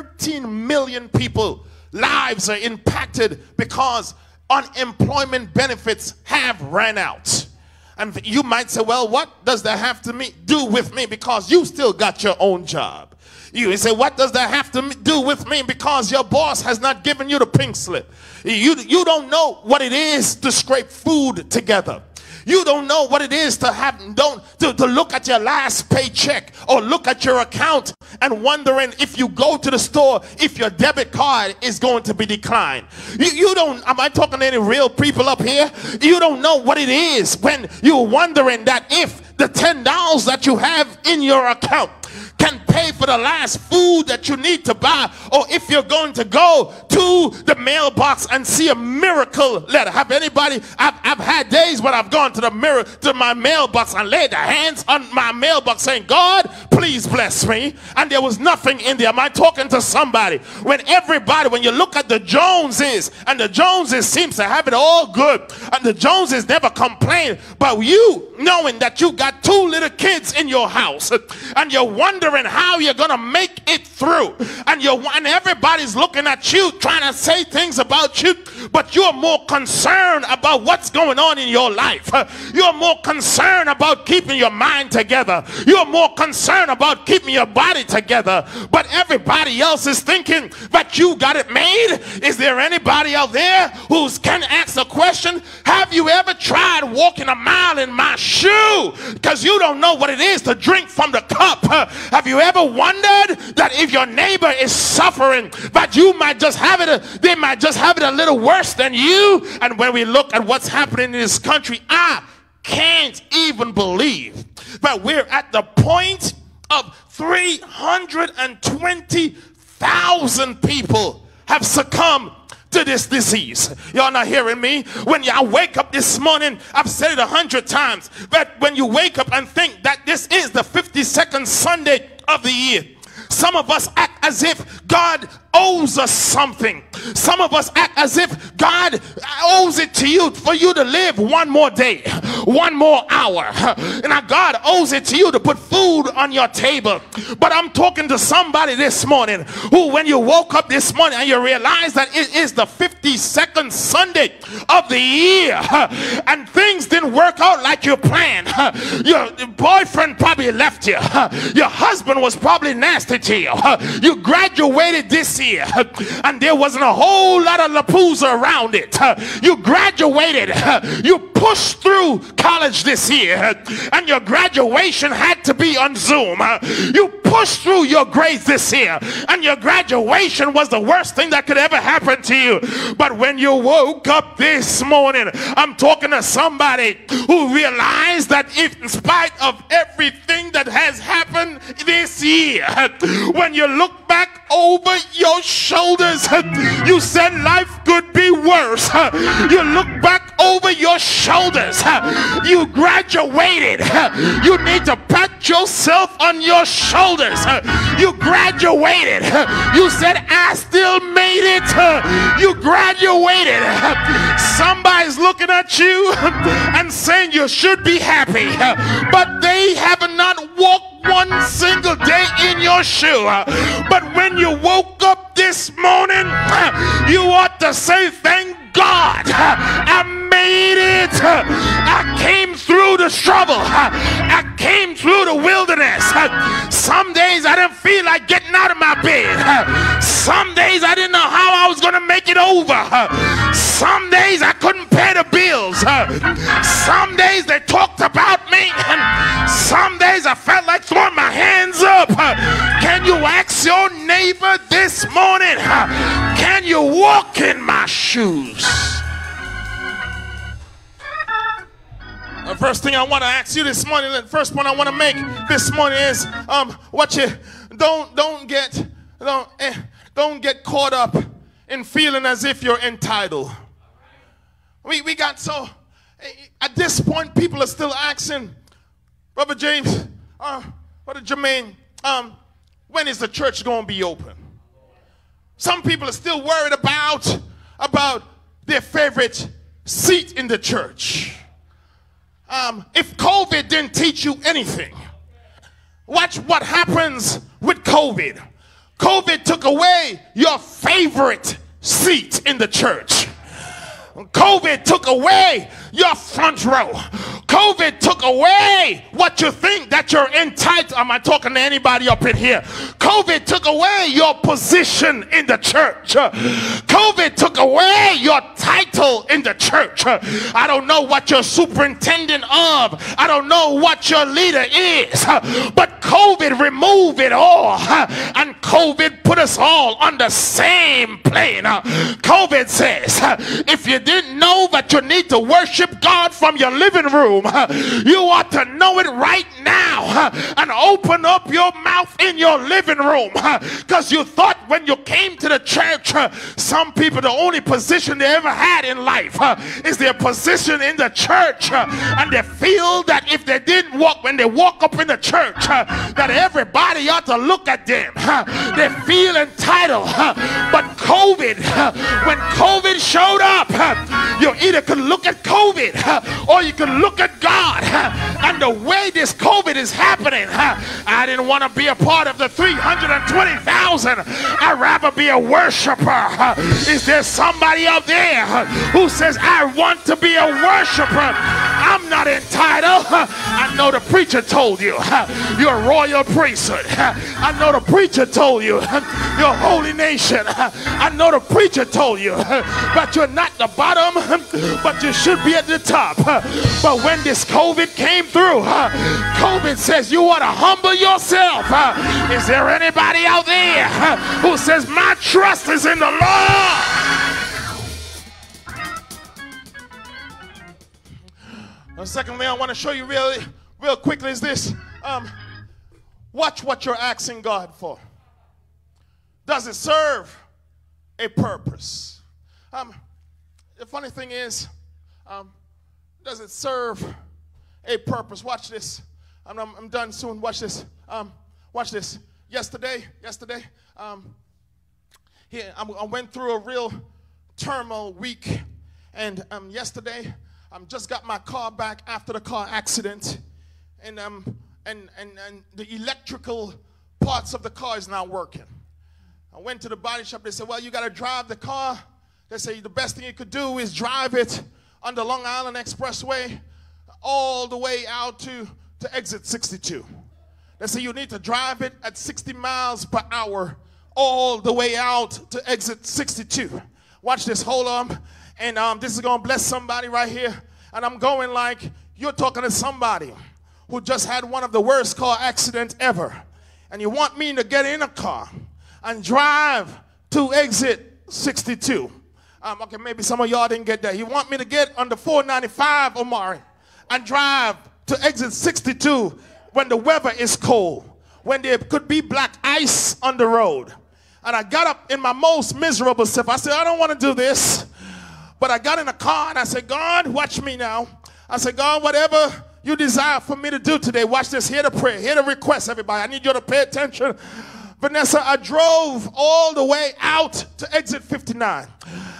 million people lives are impacted because unemployment benefits have ran out. And you might say, well, what does that have to do with me? Because you still got your own job. You say, what does that have to do with me? Because your boss has not given you the pink slip. You don't know what it is to scrape food together. You don't know what it is to look at your last paycheck or look at your account and wondering if you go to the store, if your debit card is going to be declined. You don't, am I talking to any real people up here? You don't know what it is when you're wondering that if the $10 that you have in your account can pay for the last food that you need to buy, or if you're going to go to the mailbox and see a miracle letter. Have anybody, I've had days when I've gone to my mailbox and laid the hands on my mailbox saying, God, please bless me, and there was nothing in there. Am I talking to somebody? When you look at the Joneses, and the Joneses seems to have it all good, and the Joneses never complain, but you knowing that you got 2 little kids in your house, and you're wondering how you're gonna make it through, and everybody's looking at you trying to say things about you, but you're more concerned about what's going on in your life. You're more concerned about keeping your mind together. You're more concerned about keeping your body together, but everybody else is thinking that you got it made. Is there anybody out there who can ask a question? Have you ever tried walking a mile in my shoe? Because you don't know what it is to drink from the cup. Have you ever wondered that if your neighbor is suffering, that you might just have it, they might just have it a little worse than you? And when we look at what's happening in this country, I can't even believe that we're at the point of 320,000 people have succumbed to this disease. Y'all not hearing me? When y'all wake up this morning, I've said it 100 times, that when you wake up and think that this is the 52nd Sunday of the year, some of us act as if God owes us something. Some of us act as if God owes it to you for you to live one more day, one more hour. And God owes it to you to put food on your table. But I'm talking to somebody this morning who, when you woke up this morning and you realize that it is the 52nd Sunday of the year and things didn't work out like you planned. Your boyfriend probably left you. Your husband was probably nasty to you. You graduated this year and there wasn't a whole lot of lapooza around it. You graduated. You pushed through college this year and your graduation had to be on Zoom. You pushed through your grades this year and your graduation was the worst thing that could ever happen to you. But when you woke up this morning, I'm talking to somebody who realized that if, in spite of everything that has happened this year, when you look back over your shoulders, you said life could be worse. You look back over your shoulders, you graduated. You need to pat yourself on your shoulders. You graduated. You said I still made it. You graduated. Somebody's looking at you and saying you should be happy, but they have not walked one single day in your shoe. But when you woke up this morning, you ought to say, thank God, I made it. I came through the struggle. I came through the wilderness. Some days I didn't feel like getting out of my bed. Some days I didn't know how I was going to make it over. Some days I couldn't pay the bills. Some days they talked about me. Some days I felt like throwing my hands up. Can you ask your neighbor this morning, can you walk in my shoes? The first thing I want to ask you this morning, the first point I want to make this morning is, don't get caught up in feeling as if you're entitled. We got so, at this point, people are still asking, Brother James, Brother Jermaine, when is the church going to be open? Some people are still worried about their favorite seat in the church. If COVID didn't teach you anything, watch what happens with COVID. COVID took away your favorite seat in the church. COVID took away your front row. COVID took away what you think that you're entitled. Am I talking to anybody up in here? COVID took away your position in the church. COVID took away your title in the church. I don't know what you're superintendent of. I don't know what your leader is. But COVID removed it all. And COVID put us all on the same plane. COVID says, if you didn't know that you need to worship God from your living room, you ought to know it right now and open up your mouth in your living room, because you thought when you came to the church, some people, the only position they ever had in life is their position in the church, and they feel that if they didn't walk, when they walk up in the church, that everybody ought to look at them. They feel entitled. But COVID, when COVID showed up, you either could look at COVID or you could look at God. And the way this COVID is happening, I didn't want to be a part of the 320,000. I'd rather be a worshiper. Is there somebody out there who says, I want to be a worshiper? I'm not entitled. I know the preacher told you you're a royal priesthood. I know the preacher told you you're a holy nation. I know the preacher told you but you're not the bottom, but you should be at the top. But when this COVID came through, COVID says you ought to humble yourself. Is there anybody out there who says my trust is in the Lord? The second thing I want to show you real quickly is this. Watch what you're asking God for. Does it serve a purpose? The funny thing is, does it serve a purpose? Watch this. I'm done soon. Watch this. Watch this. Yesterday, I went through a real turmoil week, and yesterday, just got my car back after the car accident, and the electrical parts of the car is not working. I went to the body shop. They said, well, you got to drive the car. They say the best thing you could do is drive it on the Long Island Expressway all the way out to exit 62. They say you need to drive it at 60 miles per hour all the way out to exit 62. Watch this. Hold on. And this is going to bless somebody right here. And I'm going like you're talking to somebody who just had one of the worst car accidents ever. And you want me to get in a car and drive to exit 62. Okay, maybe some of y'all didn't get that. You want me to get on the 495, Omari, and drive to exit 62 when the weather is cold, when there could be black ice on the road. And I got up in my most miserable self. I said, I don't want to do this. But I got in a car and I said, God, watch me now. I said, God, whatever you desire for me to do today, watch this. Hear the prayer, hear the request, everybody. I need you to pay attention. Vanessa, I drove all the way out to exit 59.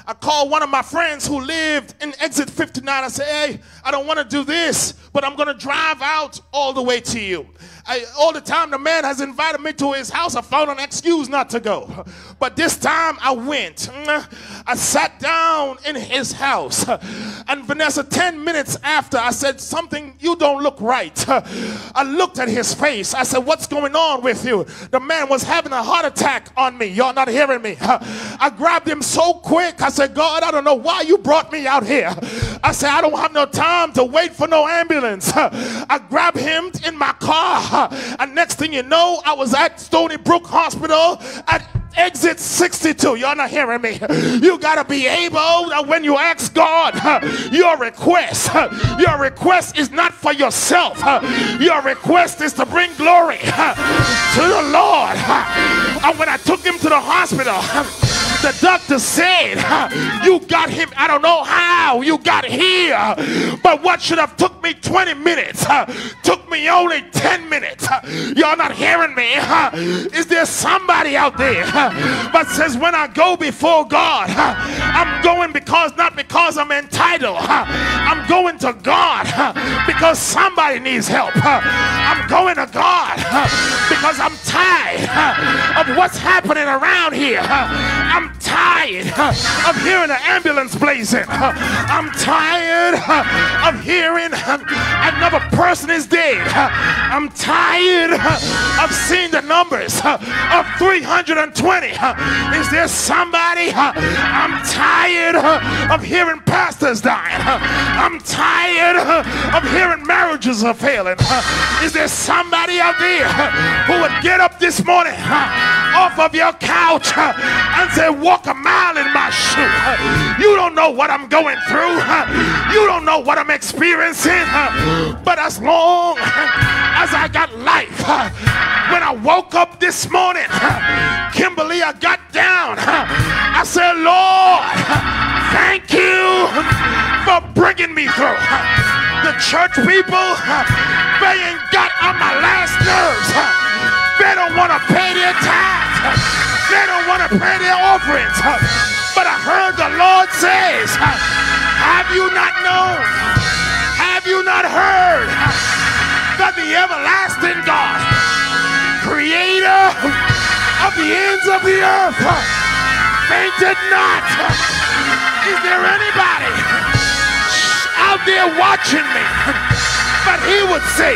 I called one of my friends who lived in exit 59. I said, hey, I don't want to do this, but I'm going to drive out all the way to you. All the time the man has invited me to his house, I found an excuse not to go. But this time I went. I sat down in his house. And Vanessa, 10 minutes after, I said, something, you don't look right. I looked at his face. I said, what's going on with you? The man was having a heart attack on me. Y'all not hearing me. I grabbed him so quick. I said, God, I don't know why you brought me out here. I said, I don't have no time to wait for no ambulance. I grabbed him in my car. And next thing you know, I was at Stony Brook Hospital at exit 62. Y'all not hearing me. You got to be able, when you ask God your request is not for yourself. Your request is to bring glory to the Lord. And when I took him to the hospital, the doctor said, you got him, I don't know how you got here, but what should have took me 20 minutes took me only 10 minutes. Y'all not hearing me. Is there somebody out there that says, when I go before God, I'm going not because I'm entitled, I'm going to God because somebody needs help. I'm going to God because I'm tired of what's happening around here. I'm tired of hearing the ambulance blazing. I'm tired of hearing another person is dead. I'm tired of seeing the numbers of 320. Is there somebody? I'm tired of hearing pastors dying. I'm tired of hearing marriages are failing. Is there somebody out there who would get up this morning off of your couch and say, walk a mile in my shoe? You don't know what I'm going through. You don't know what I'm experiencing. But as long as I got life, when I woke up this morning, Kimberly, I got down. I said, Lord, thank you for bringing me through. The church people, they ain't got on my last nerves. They don't want to pay their tithes. They don't want to pay their offerings. But I heard the Lord says, have you not known? Have you not heard that the everlasting God, creator of the ends of the earth, fainted not? Is there anybody out there watching me? But he would say,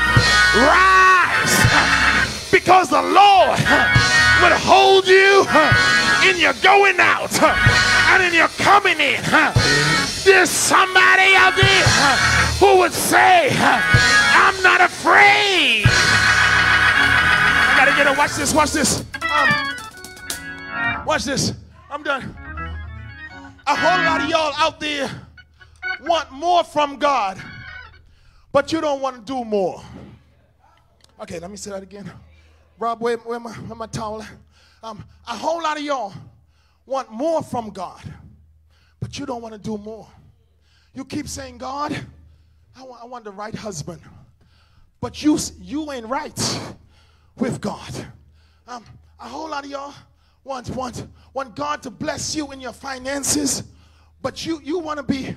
rise, because the Lord would hold you in your going out and in your coming in. There's somebody out there who would say, I'm not afraid. I gotta get it. Watch this, watch this. Watch this. I'm done. A whole lot of y'all out there want more from God, but you don't want to do more. Okay, let me say that again. Rob, where my towel? A whole lot of y'all want more from God, but you don't want to do more. You keep saying, God, I want the right husband, but you ain't right with God. A whole lot of y'all want God to bless you in your finances, but you want to be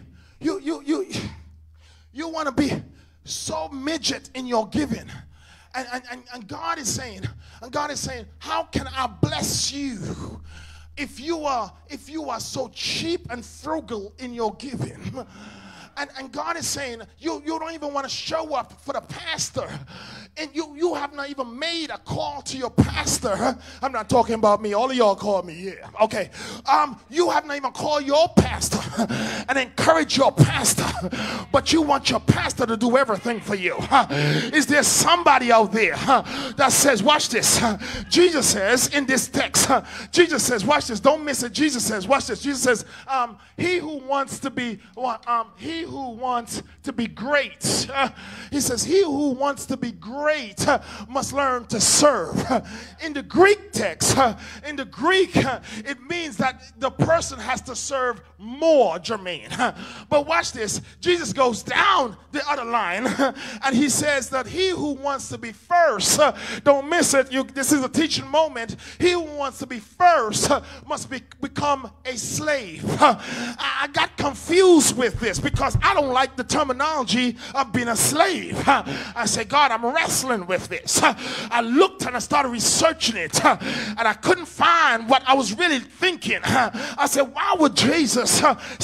you want to be so midget in your giving. And God is saying, how can I bless you if you are so cheap and frugal in your giving? And God is saying, you don't even want to show up for the pastor. And you have not even made a call to your pastor. I'm not talking about me. All of y'all call me, yeah. Okay. You have not even called your pastor and encourage your pastor. But you want your pastor to do everything for you. Is there somebody out there that says, watch this. Jesus says in this text, Jesus says, watch this. Don't miss it. Jesus says, watch this. Jesus says, he who wants to be great. He says, he who wants to be great operate must learn to serve. In the Greek text, it means that the person has to serve more, Jermaine. But watch this. Jesus goes down the other line and he says that he who wants to be first, don't miss it, this is a teaching moment. He who wants to be first must become a slave. I got confused with this because I don't like the terminology of being a slave. I said, God, I'm wrestling with this. I looked and I started researching it and I couldn't find what I was really thinking. I said, why would Jesus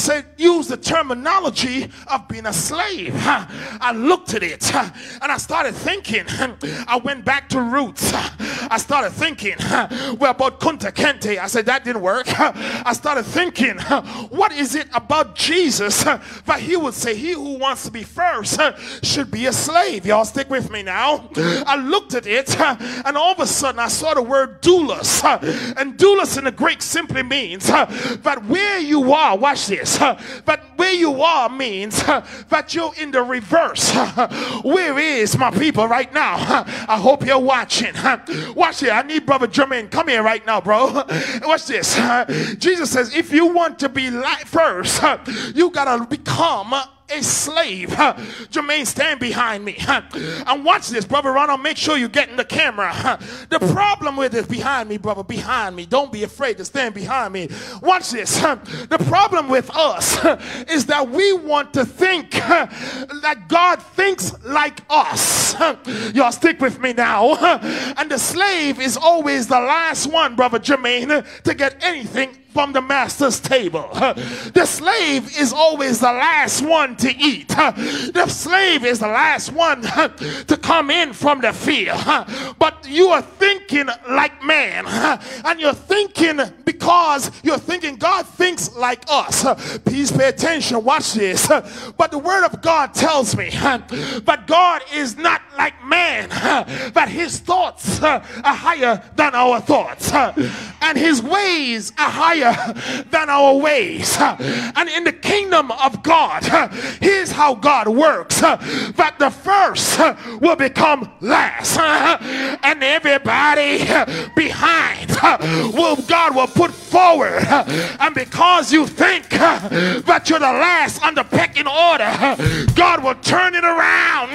use the terminology of being a slave? I looked at it and I started thinking. I went back to roots. I started thinking, well, about Kunta Kinte. I said, that didn't work. I started thinking, what is it about Jesus that he would say he who wants to be first should be a slave? Y'all stick with me now. I looked at it and all of a sudden I saw the word doulos. And doulos in the Greek simply means that where you are, watch this, but where you are means that you're in the reverse. Where is my people right now? I hope you're watching. Watch it. I need Brother Jermaine. Come here right now, bro. Watch this. Jesus says, if you want to be first, you gotta become a slave. Jermaine, stand behind me. And watch this, Brother Ronald. Make sure you get in the camera. The problem with it, behind me, brother, behind me. Don't be afraid to stand behind me. Watch this. The problem with us is that we want to think that God thinks like us. Y'all stick with me now. And the slave is always the last one, Brother Jermaine, to get anything from the master's table. The slave is always the last one to eat. The slave is the last one to come in from the field. But you are thinking like man, and you're thinking because you're thinking God thinks like us. Please pay attention. Watch this. But the word of God tells me that God is not like man, that his thoughts are higher than our thoughts, and his ways are higher than our ways. And in the kingdom of God, here's how God works, that the first will become last, and everybody behind God will put forward. And because you think that you're the last on the pecking order, God will turn it around.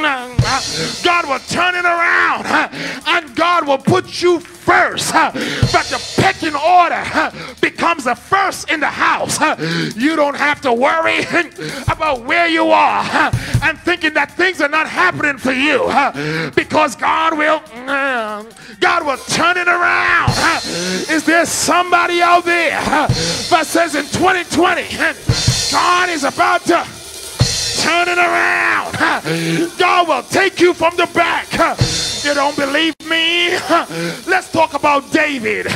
God will turn it around, and God will put you first. But the pecking order becomes the first in the house. You don't have to worry about where you are and thinking that things are not happening for you, because God will turn it around. Is there somebody out there that says in 2020 God is about to turn it around? God will take you from the back. You don't believe me? Let's talk about David.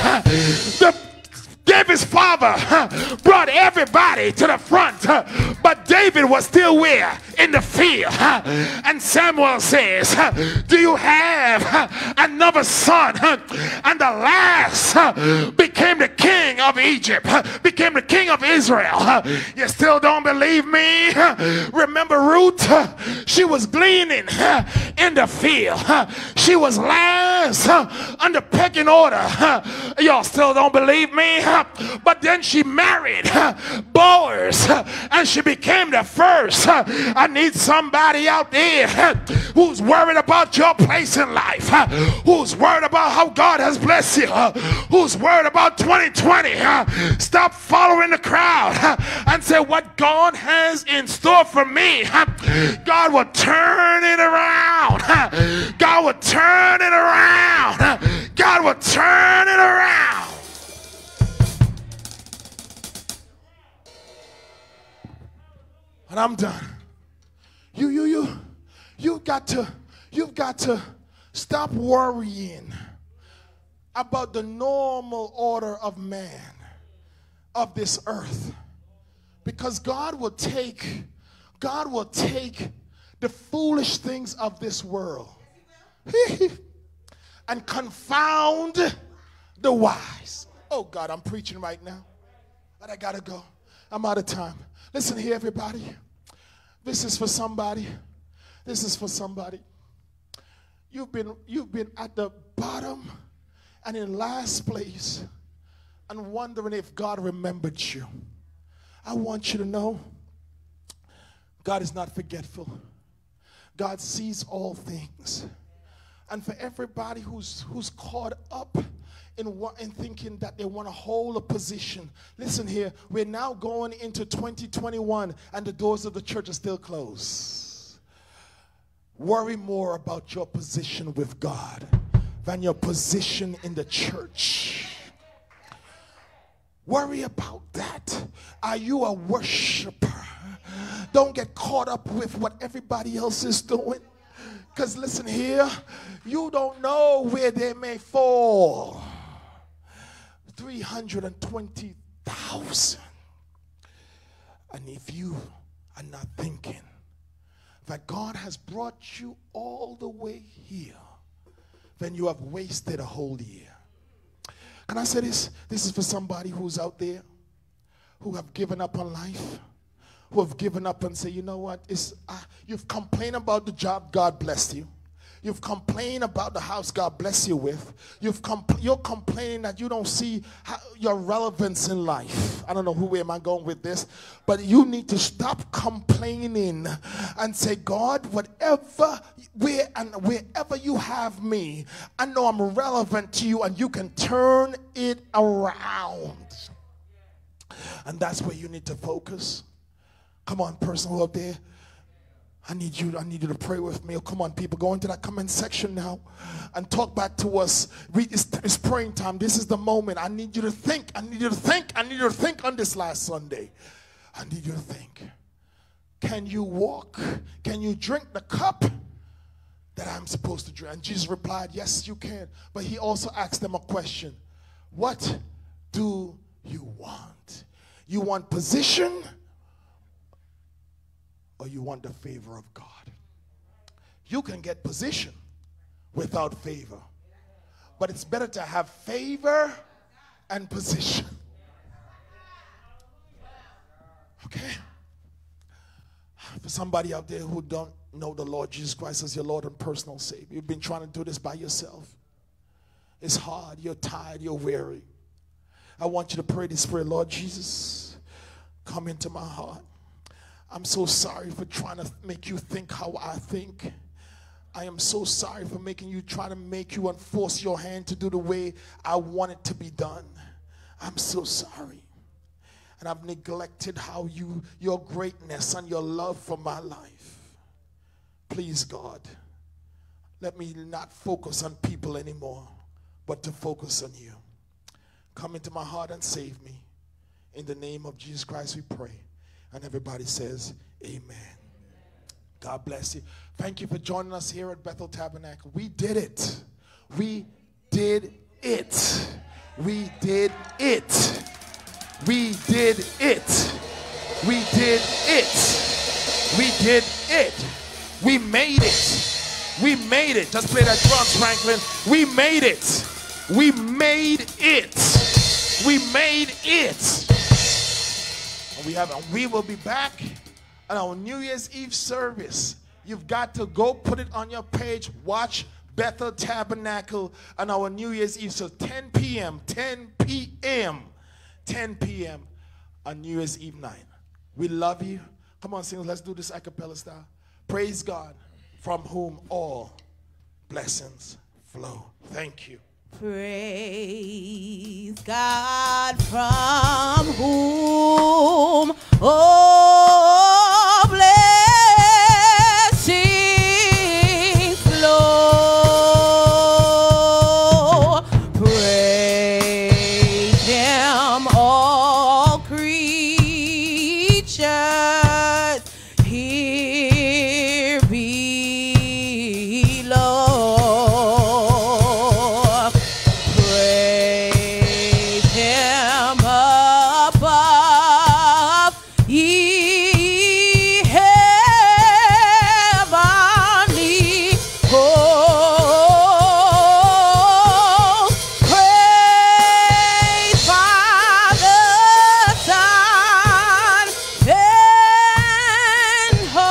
David's father brought everybody to the front, but David was still where? In the field. And Samuel says, do you have another son? And the last became the king of Egypt, became the king of Israel. You still don't believe me? Remember Ruth? She was gleaning in the field. She was last on the pecking order. Y'all still don't believe me? But then she married Boaz and she became the first. I need somebody out there who's worried about your place in life, who's worried about how God has blessed you, who's worried about 2020. Stop following the crowd and say, what God has in store for me, God will turn it around. God will turn it around. God will turn it around. And I'm done. You've got to stop worrying about the normal order of man, of this earth, because God will take the foolish things of this world and confound the wise. Oh God, I'm preaching right now, but I gotta go. I'm out of time. Listen here, everybody. This is for somebody. This is for somebody. you've been at the bottom and in last place and wondering if God remembered you. I want you to know God is not forgetful. God sees all things. And for everybody who's caught up in thinking that they want to hold a position, listen here, we're now going into 2021 and the doors of the church are still closed. Worry more about your position with God than your position in the church. Worry about that. Are you a worshiper? Don't get caught up with what everybody else is doing. Because listen here, you don't know where they may fall. 320,000. And if you are not thinking that God has brought you all the way here, then you have wasted a whole year. Can I say this? This is for somebody who's out there who have given up on life, who have given up and say, you know what, you've complained about the job, God blessed you. You've complained about the house God bless you with. You're complaining that you don't see your relevance in life. I don't know where am I going with this, but you need to stop complaining and say, God, wherever you have me, I know I'm relevant to you and you can turn it around. And that's where you need to focus. Come on, person who up there. I need you to pray with me. Oh, come on, people, go into that comment section now and talk back to us. It's praying time. This is the moment. I need you to think. I need you to think on this last Sunday. I need you to think. Can you walk? Can you drink the cup that I'm supposed to drink? And Jesus replied, yes, you can. But he also asked them a question. What do you want? You want position? Or you want the favor of God? You can get position without favor. But it's better to have favor and position. Okay? For somebody out there who don't know the Lord Jesus Christ as your Lord and personal Savior, you've been trying to do this by yourself. It's hard, you're tired, you're weary. I want you to pray this prayer. Lord Jesus, come into my heart. I'm so sorry for trying to make you think how I think. I am so sorry for trying to make you and force your hand to do the way I want it to be done. I'm so sorry. And I've neglected how your greatness and your love for my life. Please, God, let me not focus on people anymore, but to focus on you. Come into my heart and save me. In the name of Jesus Christ we pray. And everybody says, amen. God bless you. Thank you for joining us here at Bethel Tabernacle. We did it. We did it. We did it. We did it. We did it. We did it. We made it. We made it. Just play that drums, Franklin. We made it. We made it. We made it. We will be back on our New Year's Eve service. You've got to go put it on your page. Watch Bethel Tabernacle on our New Year's Eve. So 10 p.m. on New Year's Eve night. We love you. Come on, singers, let's do this a cappella style. Praise God, from whom all blessings flow. Thank you. Praise God, from whom all blessings flow. Praise Him, all creatures here below. And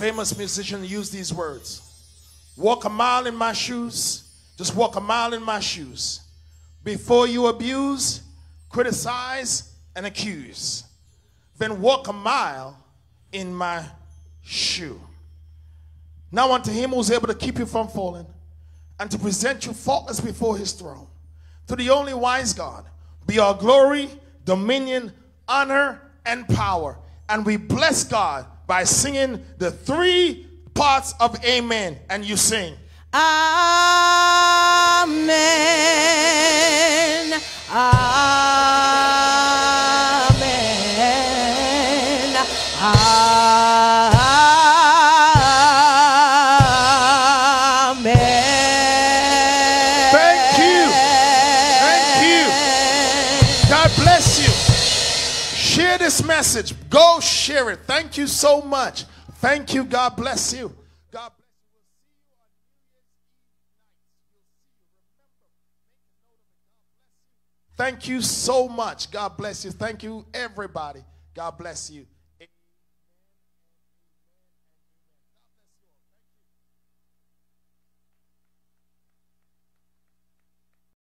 famous musician used these words. Walk a mile in my shoes. Just walk a mile in my shoes. Before you abuse, criticize, and accuse. Then walk a mile in my shoe. Now unto him who's able to keep you from falling and to present you faultless before his throne. To the only wise God be all glory, dominion, honor, and power. And we bless God by singing the 3 parts of amen. And you sing. Amen. Amen. Amen. Thank you. Thank you. God bless you. Share this message. Go share it. Thank you so much. Thank you. God bless you. God bless you. Thank you so much. God bless you. Thank you, everybody. God bless you.